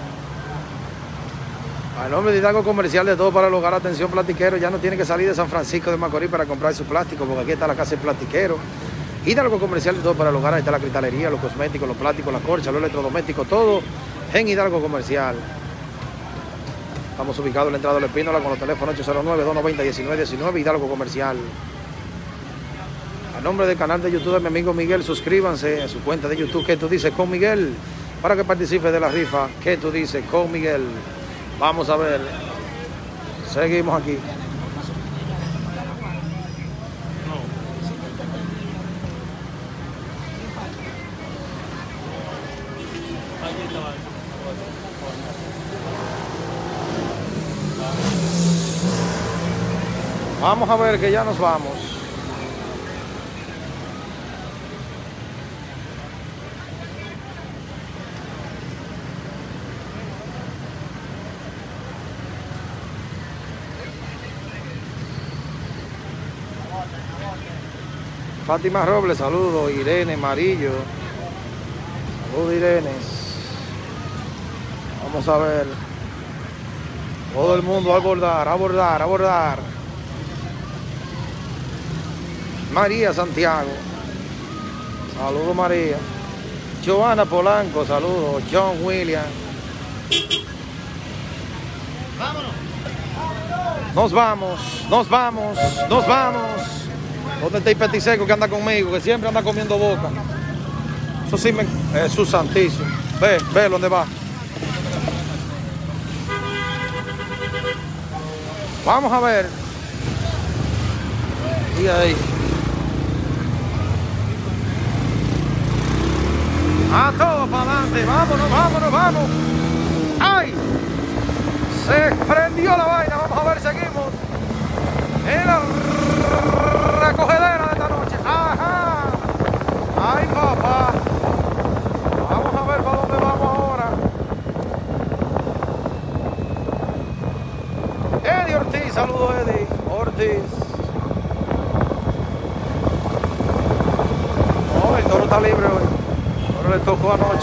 Al nombre de Hidalgo Comercial, de todo para el hogar, atención platiquero, ya no tiene que salir de San Francisco de Macorís para comprar su plástico, porque aquí está la casa del platiquero. Hidalgo Comercial, de todo para el hogar, ahí está la cristalería, los cosméticos, los plásticos, la corcha, los electrodomésticos, todo en Hidalgo Comercial. Estamos ubicados en la entrada de la Espínola con los teléfonos 809-290-1919, Hidalgo Comercial. A nombre del canal de YouTube de mi amigo Miguel, suscríbanse a su cuenta de YouTube, ¿Qué tú dices con Miguel? Para que participe de la rifa, ¿Qué tú dices con Miguel? Vamos a ver. Seguimos aquí. Vamos a ver que ya nos vamos. Fátima Robles, saludos. Irene Marillo. Saludos Irene. Vamos a ver. Todo el mundo a abordar, a abordar, a abordar. María Santiago. Saludos, María. Joana Polanco, saludos. John William. Nos vamos, nos vamos, nos vamos. ¿Dónde está el petiseco que anda conmigo? Que siempre anda comiendo boca. Eso sí me... Jesús santísimo. Ve dónde va. Vamos a ver. Y ahí. A todo para adelante. Vámonos, vámonos, vamos. ¡Ay! Se prendió la vaina. Vamos a ver, seguimos. En la recogedera de esta noche. ¡Ajá! ¡Ay, papá! Vamos a ver para dónde vamos ahora. Eddie Ortiz, saludos Eddie Ortiz. Oh, el toro está libre hoy. Ahora le tocó anoche.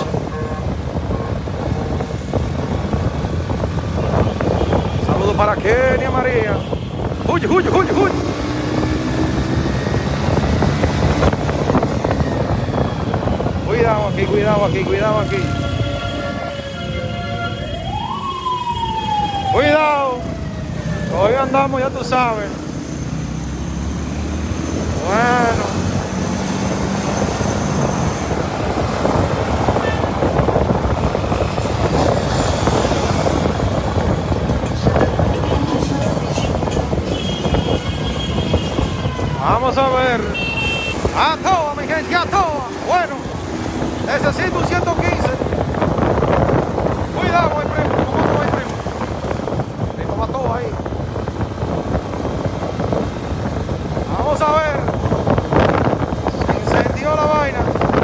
Saludos para Kenia María. ¡Huye, huye, huye, huye! Cuidado aquí, cuidado aquí, cuidado aquí. Cuidado. Hoy andamos, ya tú sabes. Bueno. Vamos a ver. A toa, mi gente, a toa. Bueno, necesito un 115. Cuidado, mi primo. ¿Cómo va, mi primo? Primo mató ahí. Vamos a ver. Se incendió la vaina.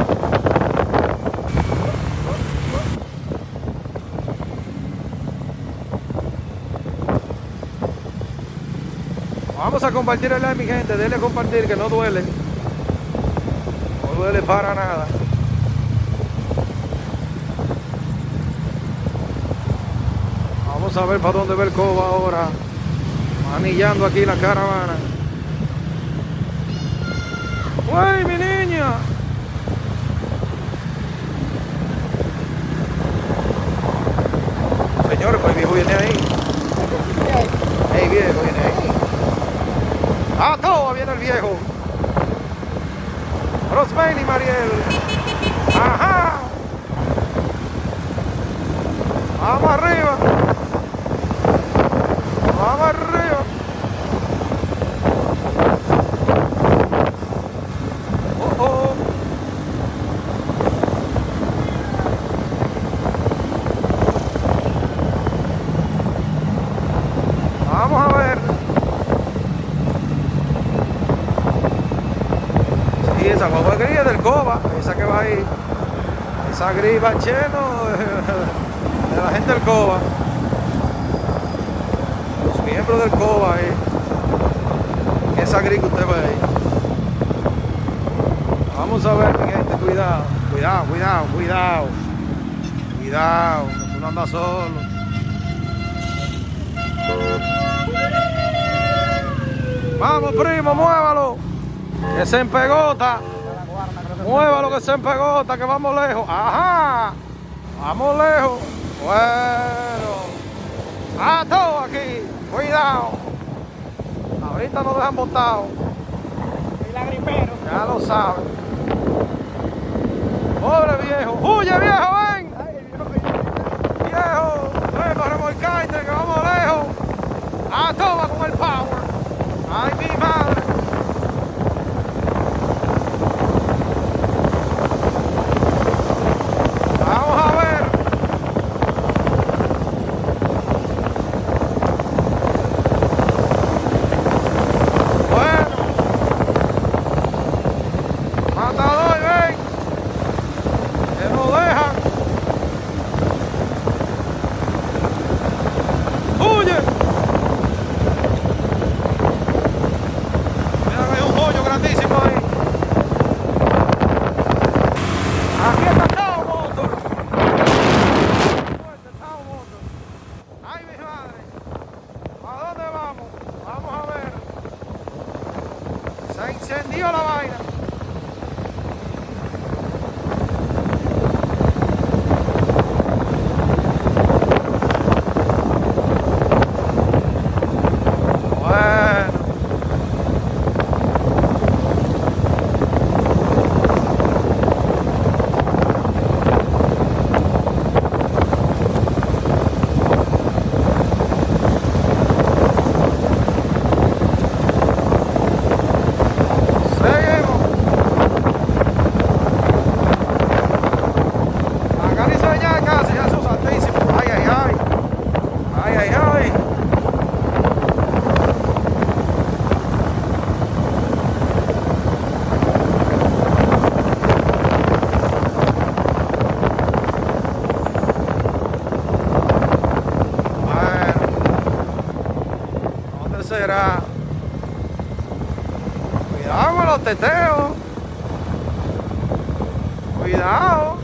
Vamos a compartir el live, mi gente. Denle a compartir, que no duele. No duele para nada. Vamos a ver para dónde va el coba ahora. Manillando aquí la caravana. ¡Uy, mi niña! Señores, pues el viejo viene ahí. El viejo viene ahí. ¡A todo viene el viejo! Rosmail y Mariel. ¡Ajá! ¡Vamos arriba! ¡Vamos arriba! ¡Oh, oh! Vamos a ver. Sí, esa guagua gris es del coba, esa que va ahí. Esa gris va lleno de la gente del coba. Los miembros del coba ahí. Esa gris que usted ve ahí. Vamos a ver, mi gente, cuidado. Cuidado, cuidado, cuidado. Cuidado, que tú no andas solo. Vamos, primo, muévalo. Que se empegota. Muévalo, que se empegota, que vamos lejos. Ajá. Vamos lejos. Bueno. A todo aquí. Cuidado. Ahorita nos dejan botados. Ya lo saben. Pobre viejo. ¡Huye, viejo, ven! Viejo, ven para remolcarte, que vamos lejos. A todo con el power. ¡Ay, mi madre! Vamos a ver. Bueno. Matador, ven. Que nos dejan. los teteos. Cuidado.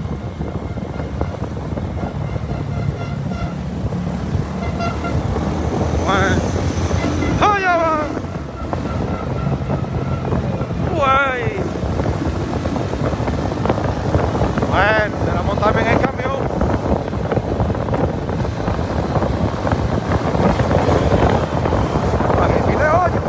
Bueno. ¡Allá va! ¡Güey! Bueno, se la montaron en el camión. Aquí pide hoyo.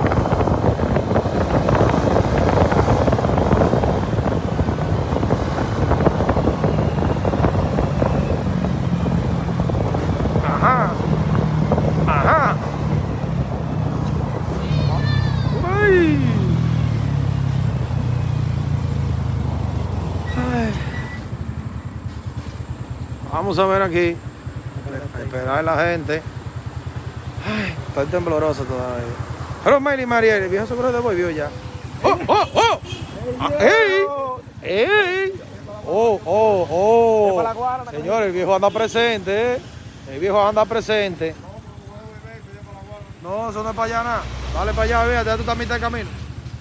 Ajá. Ajá. Uy. Ay. Vamos a ver aquí. A esperar a la gente. Ay, está tembloroso todavía. Pero Mary Mariel, el viejo seguro de volvió ya. ¡Oh, oh, oh! ¡Ey! ¡Ey! ¡Oh, oh, oh! Señor, el viejo anda presente, ¿eh? El viejo anda presente. No, eso no es para allá nada. Dale para allá, fíjate, ya tú estás a mitad del camino.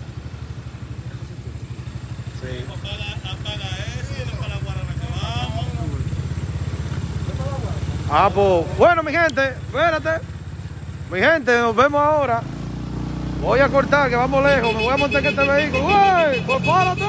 Sí. Ah, pues, bueno, mi gente, espérate. Mi gente, nos vemos ahora. Voy a cortar, que vamos lejos. Me voy a montar en este vehículo. ¡Uy! Pues párate.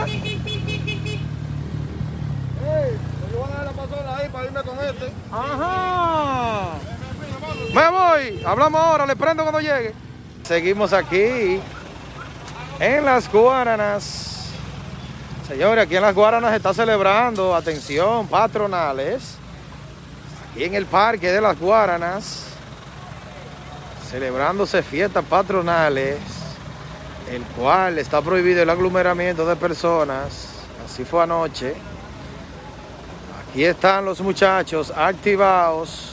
Yo voy a dar la pasola ahí para irme con este. Ajá. Me voy. Hablamos ahora, le prendo cuando llegue. Seguimos aquí en Las Guaranas. Señores, aquí en Las Guaranas se está celebrando, atención, patronales. Aquí en el Parque de Las Guaranas, celebrándose fiestas patronales, el cual está prohibido el aglomeramiento de personas. Así fue anoche. Aquí están los muchachos activados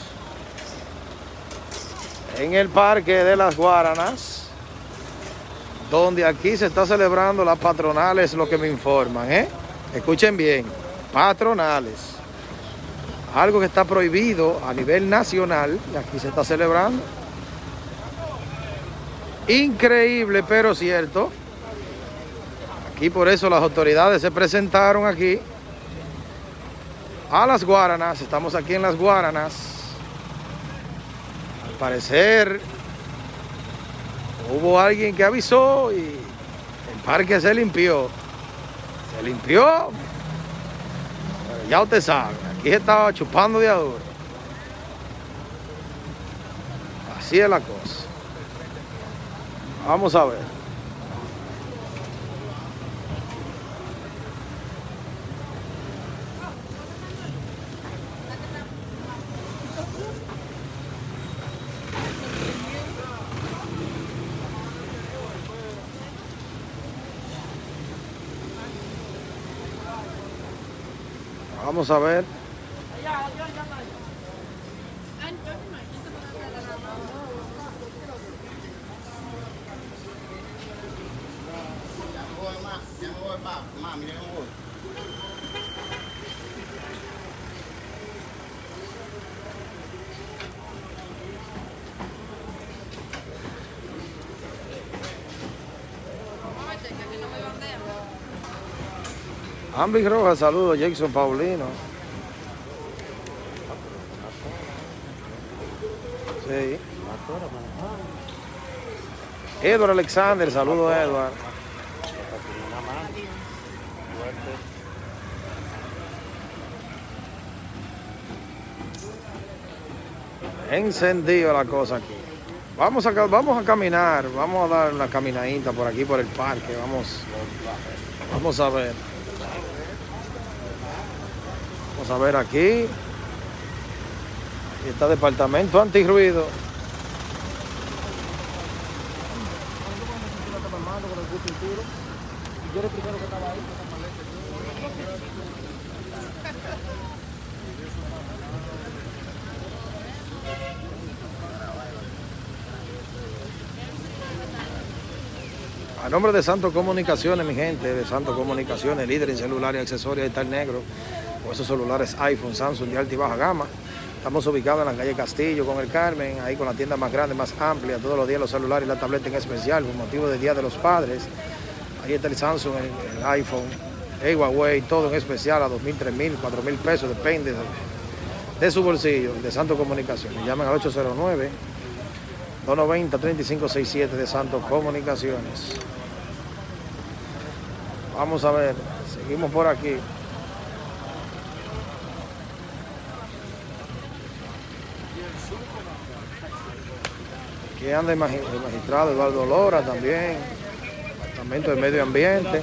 en el Parque de Las Guaranas, donde aquí se está celebrando las patronales, lo que me informan, ¿eh? Escuchen bien, patronales. Algo que está prohibido a nivel nacional y aquí se está celebrando. Increíble, pero cierto. Aquí por eso las autoridades se presentaron aquí a Las Guaranas. Estamos aquí en Las Guaranas. Al parecer hubo alguien que avisó y el parque se limpió. Se limpió. Pero ya usted sabe, aquí se estaba chupando de aduro. Así es la cosa. Vamos a ver. Vamos a ver. Ambi Rojas, saludos, Jackson Paulino. Sí. Edward Alexander, saludos Edward. Encendido la cosa aquí. Vamos a caminar, vamos a dar una caminadita por aquí, por el parque. Vamos a ver. Vamos a ver aquí. Aquí está departamento antirruido. A nombre de Santo Comunicaciones, mi gente, de Santo Comunicaciones, líder en celulares y accesorios, ahí está el negro. Con esos celulares iPhone, Samsung de alta y baja gama. Estamos ubicados en la calle Castillo con el Carmen, ahí con la tienda más grande, más amplia, todos los días los celulares y la tableta en especial, por motivo del Día de los Padres. Ahí está el Samsung, el iPhone, el Huawei, todo en especial a 2.000, 3.000, 4.000 pesos, depende de su bolsillo, de Santos Comunicaciones. Llamen al 809-290-3567 de Santos Comunicaciones. Vamos a ver, seguimos por aquí. Aquí anda el magistrado Eduardo Lora también, Departamento de Medio Ambiente.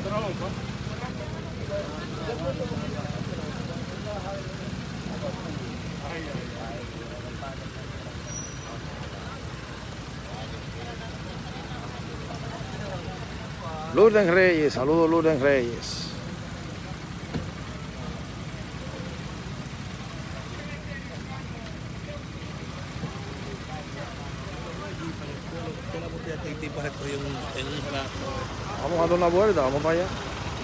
Lourdes Reyes, saludos Lourdes Reyes. Vamos a dar una vuelta, vamos para allá.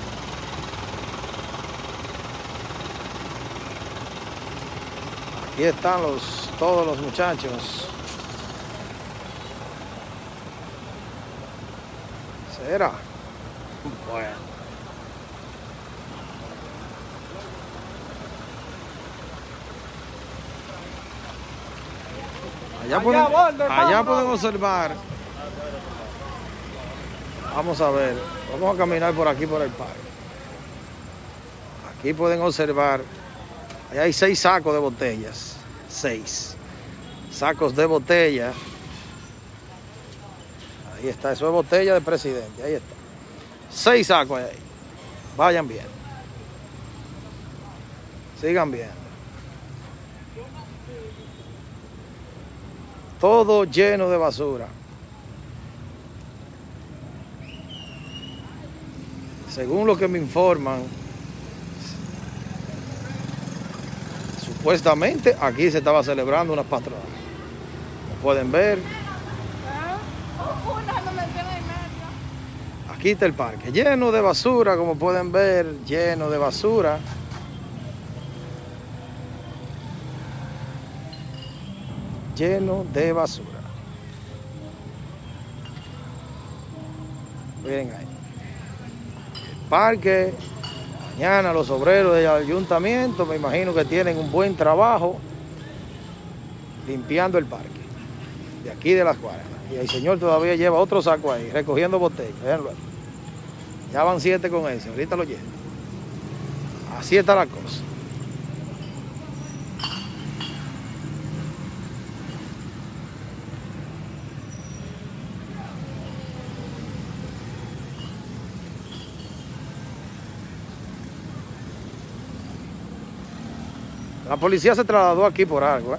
Aquí están todos los muchachos. ¿Será? Bueno. Allá pueden observar. Vamos a ver. Vamos a caminar por aquí, por el parque. Aquí pueden observar. Allá hay 6 sacos de botellas. 6 sacos de botella. Ahí está. Eso es botella de presidente. Ahí está. 6 sacos ahí. Vayan bien. Sigan bien. Todo lleno de basura. Según lo que me informan, supuestamente aquí se estaba celebrando una patronal. Como pueden ver. Aquí está el parque, lleno de basura, como pueden ver, lleno de basura. Lleno de basura. Miren ahí. El parque, mañana los obreros del ayuntamiento, me imagino que tienen un buen trabajo limpiando el parque. De aquí de las cuadras. Y el señor todavía lleva otro saco ahí, recogiendo botellas. Véanlo ahí. Ya van 7 con ese, ahorita lo llevo. Así está la cosa. La policía se trasladó aquí por algo,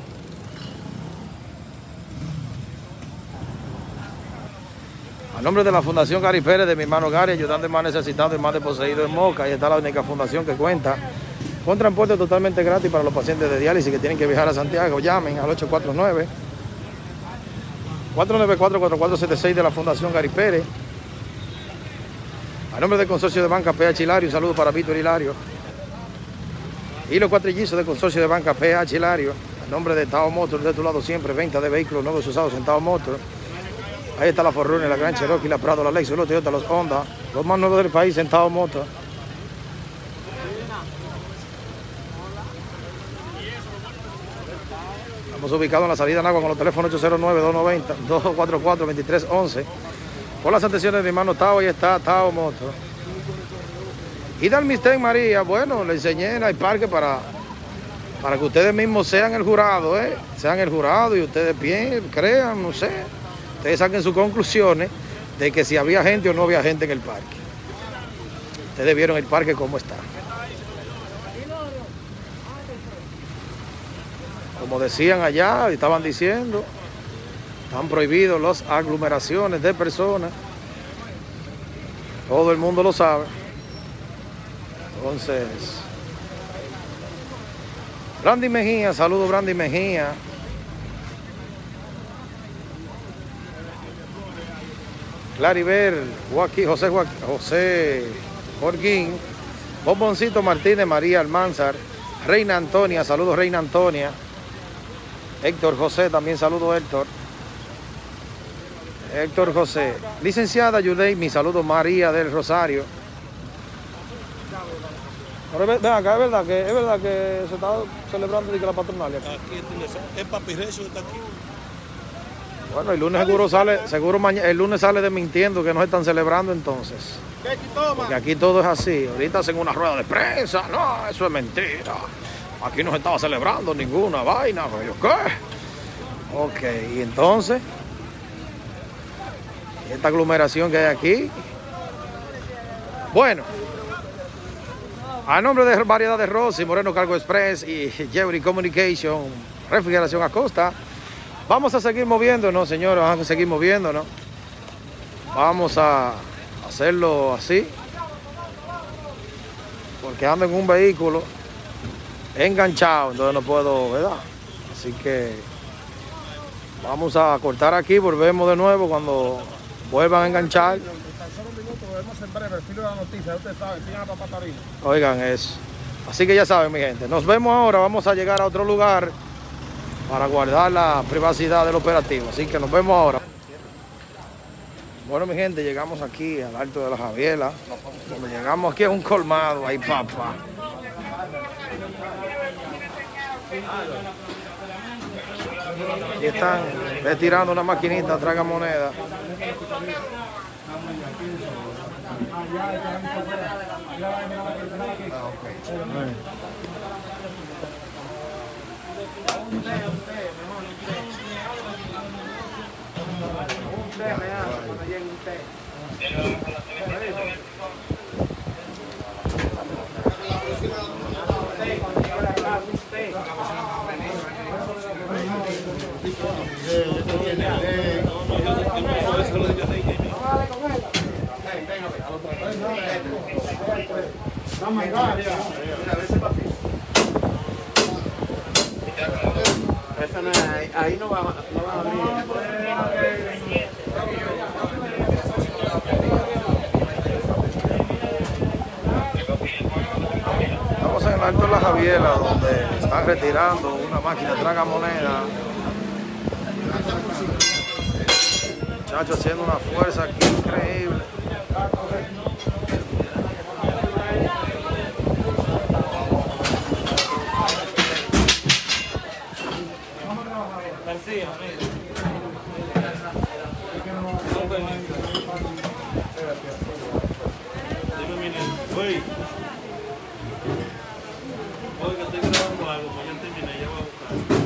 A nombre de la Fundación Gary Pérez, de mi hermano Gary, ayudando al más necesitado y más desposeído en Moca. Ahí está la única fundación que cuenta con transporte totalmente gratis para los pacientes de diálisis que tienen que viajar a Santiago. Llamen al 849-494-4476 de la Fundación Gary Pérez. A nombre del Consorcio de Banca PH Hilario, un saludo para Víctor Hilario. Y los cuatrillizos del Consorcio de Banca PH Hilario. A nombre de Tao Motors, de tu lado siempre, venta de vehículos nuevos usados en Tao Motors. Ahí está la Forerunner, la Gran Cherokee, la Prado, la Lexus, los Toyota, los Honda, los más nuevos del país en Tao Motors. Estamos ubicados en la salida en agua con los teléfonos 809-290-244-2311. Por las atenciones de mi hermano Tao, ahí está Tao Motors. Y del Mistec María, bueno, le enseñé en el parque para que ustedes mismos sean el jurado, sean el jurado y ustedes crean, no sé. Ustedes saquen sus conclusiones de que si había gente o no había gente en el parque. Ustedes vieron el parque cómo está. Como decían allá, estaban diciendo, están prohibidos las aglomeraciones de personas. Todo el mundo lo sabe. Entonces, Brandy Mejía, saludos Brandy Mejía. Claribel, José Jorguín, Bomboncito Martínez, María Almanzar, Reina Antonia, saludos Reina Antonia. Héctor José, también saludos Héctor. Héctor José. Licenciada Yudey, mi saludo María del Rosario. Pero ven acá, es verdad que se está celebrando de que la patronal aquí. Es Papirrecio que está aquí. Bueno, el lunes seguro mañana, el lunes sale desmintiendo que no están celebrando entonces. Porque aquí todo es así. Ahorita hacen una rueda de prensa. No, eso es mentira. Aquí no se estaba celebrando ninguna vaina. ¿Yo qué? Ok, y entonces, esta aglomeración que hay aquí. Bueno, a nombre de Variedad de Rossi, Moreno Cargo Express y Jewry Communication, Refrigeración Acosta, vamos a seguir moviéndonos, señores, vamos a seguir moviéndonos. Vamos a hacerlo así, porque ando en un vehículo enganchado, entonces no puedo, ¿verdad? Así que vamos a cortar aquí, volvemos de nuevo cuando vuelvan a enganchar. Oigan eso. Así que ya saben, mi gente, nos vemos ahora, vamos a llegar a otro lugar para guardar la privacidad del operativo, así que nos vemos ahora. Bueno, mi gente, llegamos aquí al Alto de la Javiela. Cuando llegamos aquí a un colmado, ahí papá. Aquí están retirando una maquinita, traga moneda. Ahí no va a abrir. Estamos en el Alto de la Javiela, donde están retirando una máquina traga moneda. Muchachos haciendo una fuerza aquí increíble. Oiga, estoy grabando algo, pues ya terminé, ya voy a buscar.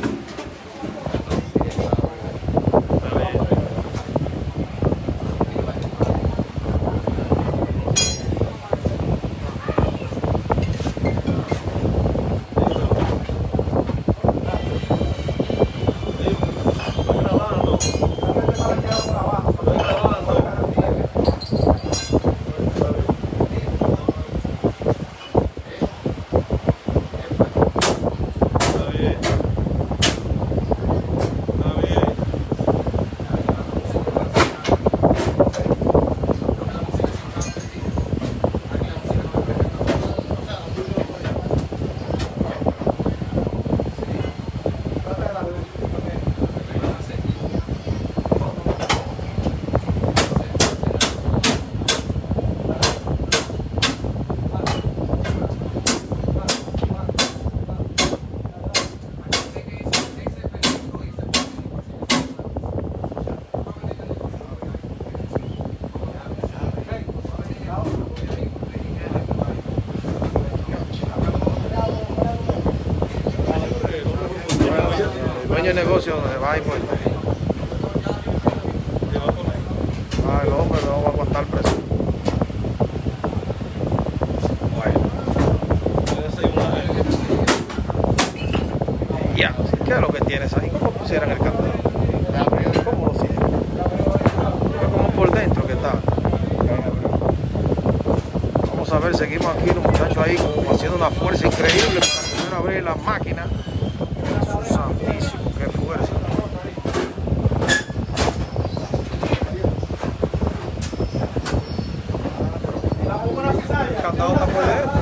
El negocio donde va y pues. Ay, el hombre no va a aguantar preso. Bueno. Ya, ¿qué es lo que tienes ahí? ¿Cómo pusieran el candado? ¿Cómo lo cierran? Como por dentro que está. Vamos a ver, seguimos aquí los muchachos ahí como haciendo una fuerza increíble para poder abrir la máquina. Jesús santísimo, qué fuerza. El candado está por dentro.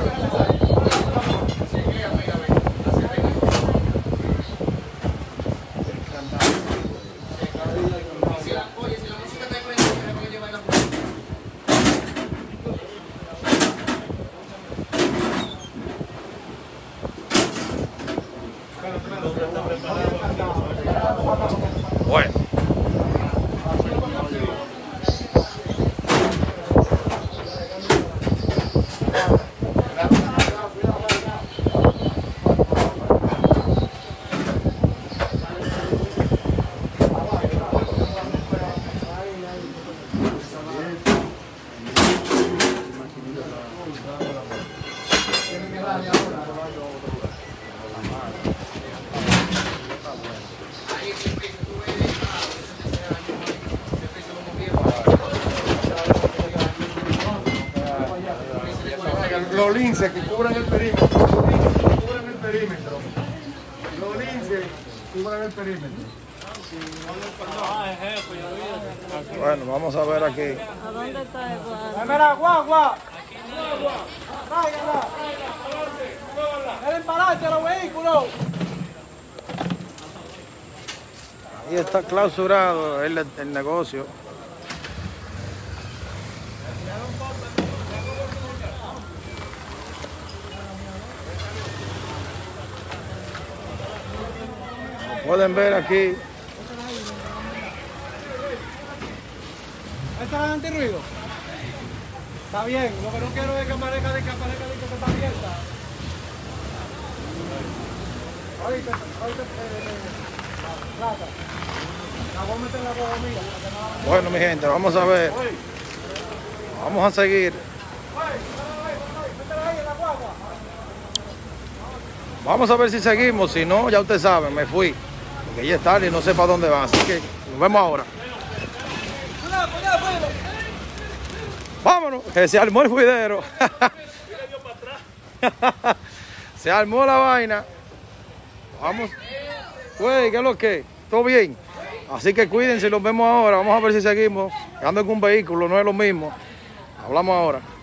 Bueno. Los linces que cubran el perímetro. Cubran el perímetro. Los linces cubran el perímetro. Bueno, vamos a ver aquí. ¿A dónde está el guardia? Mira, guagua. Tráigala. Deben pararse los vehículos. Ahí está clausurado el negocio. Como pueden ver aquí. ¿Esta es antirruido? Está bien, lo que no quiero es que aparezca de que está abierta. Ahorita, plata. La voy a meter en la boca mía. Bueno, mi gente, vamos a ver. Vamos a seguir. Vamos a ver si seguimos. Si no, ya ustedes saben, me fui. Porque ya es tarde y no sé para dónde van. Así que nos vemos ahora. Vámonos, que se armó el juidero. Se armó la vaina. Vamos. Güey, ¿qué es lo que? ¿Todo bien? Así que cuídense y los vemos ahora. Vamos a ver si seguimos. Ando en un vehículo, no es lo mismo. Hablamos ahora.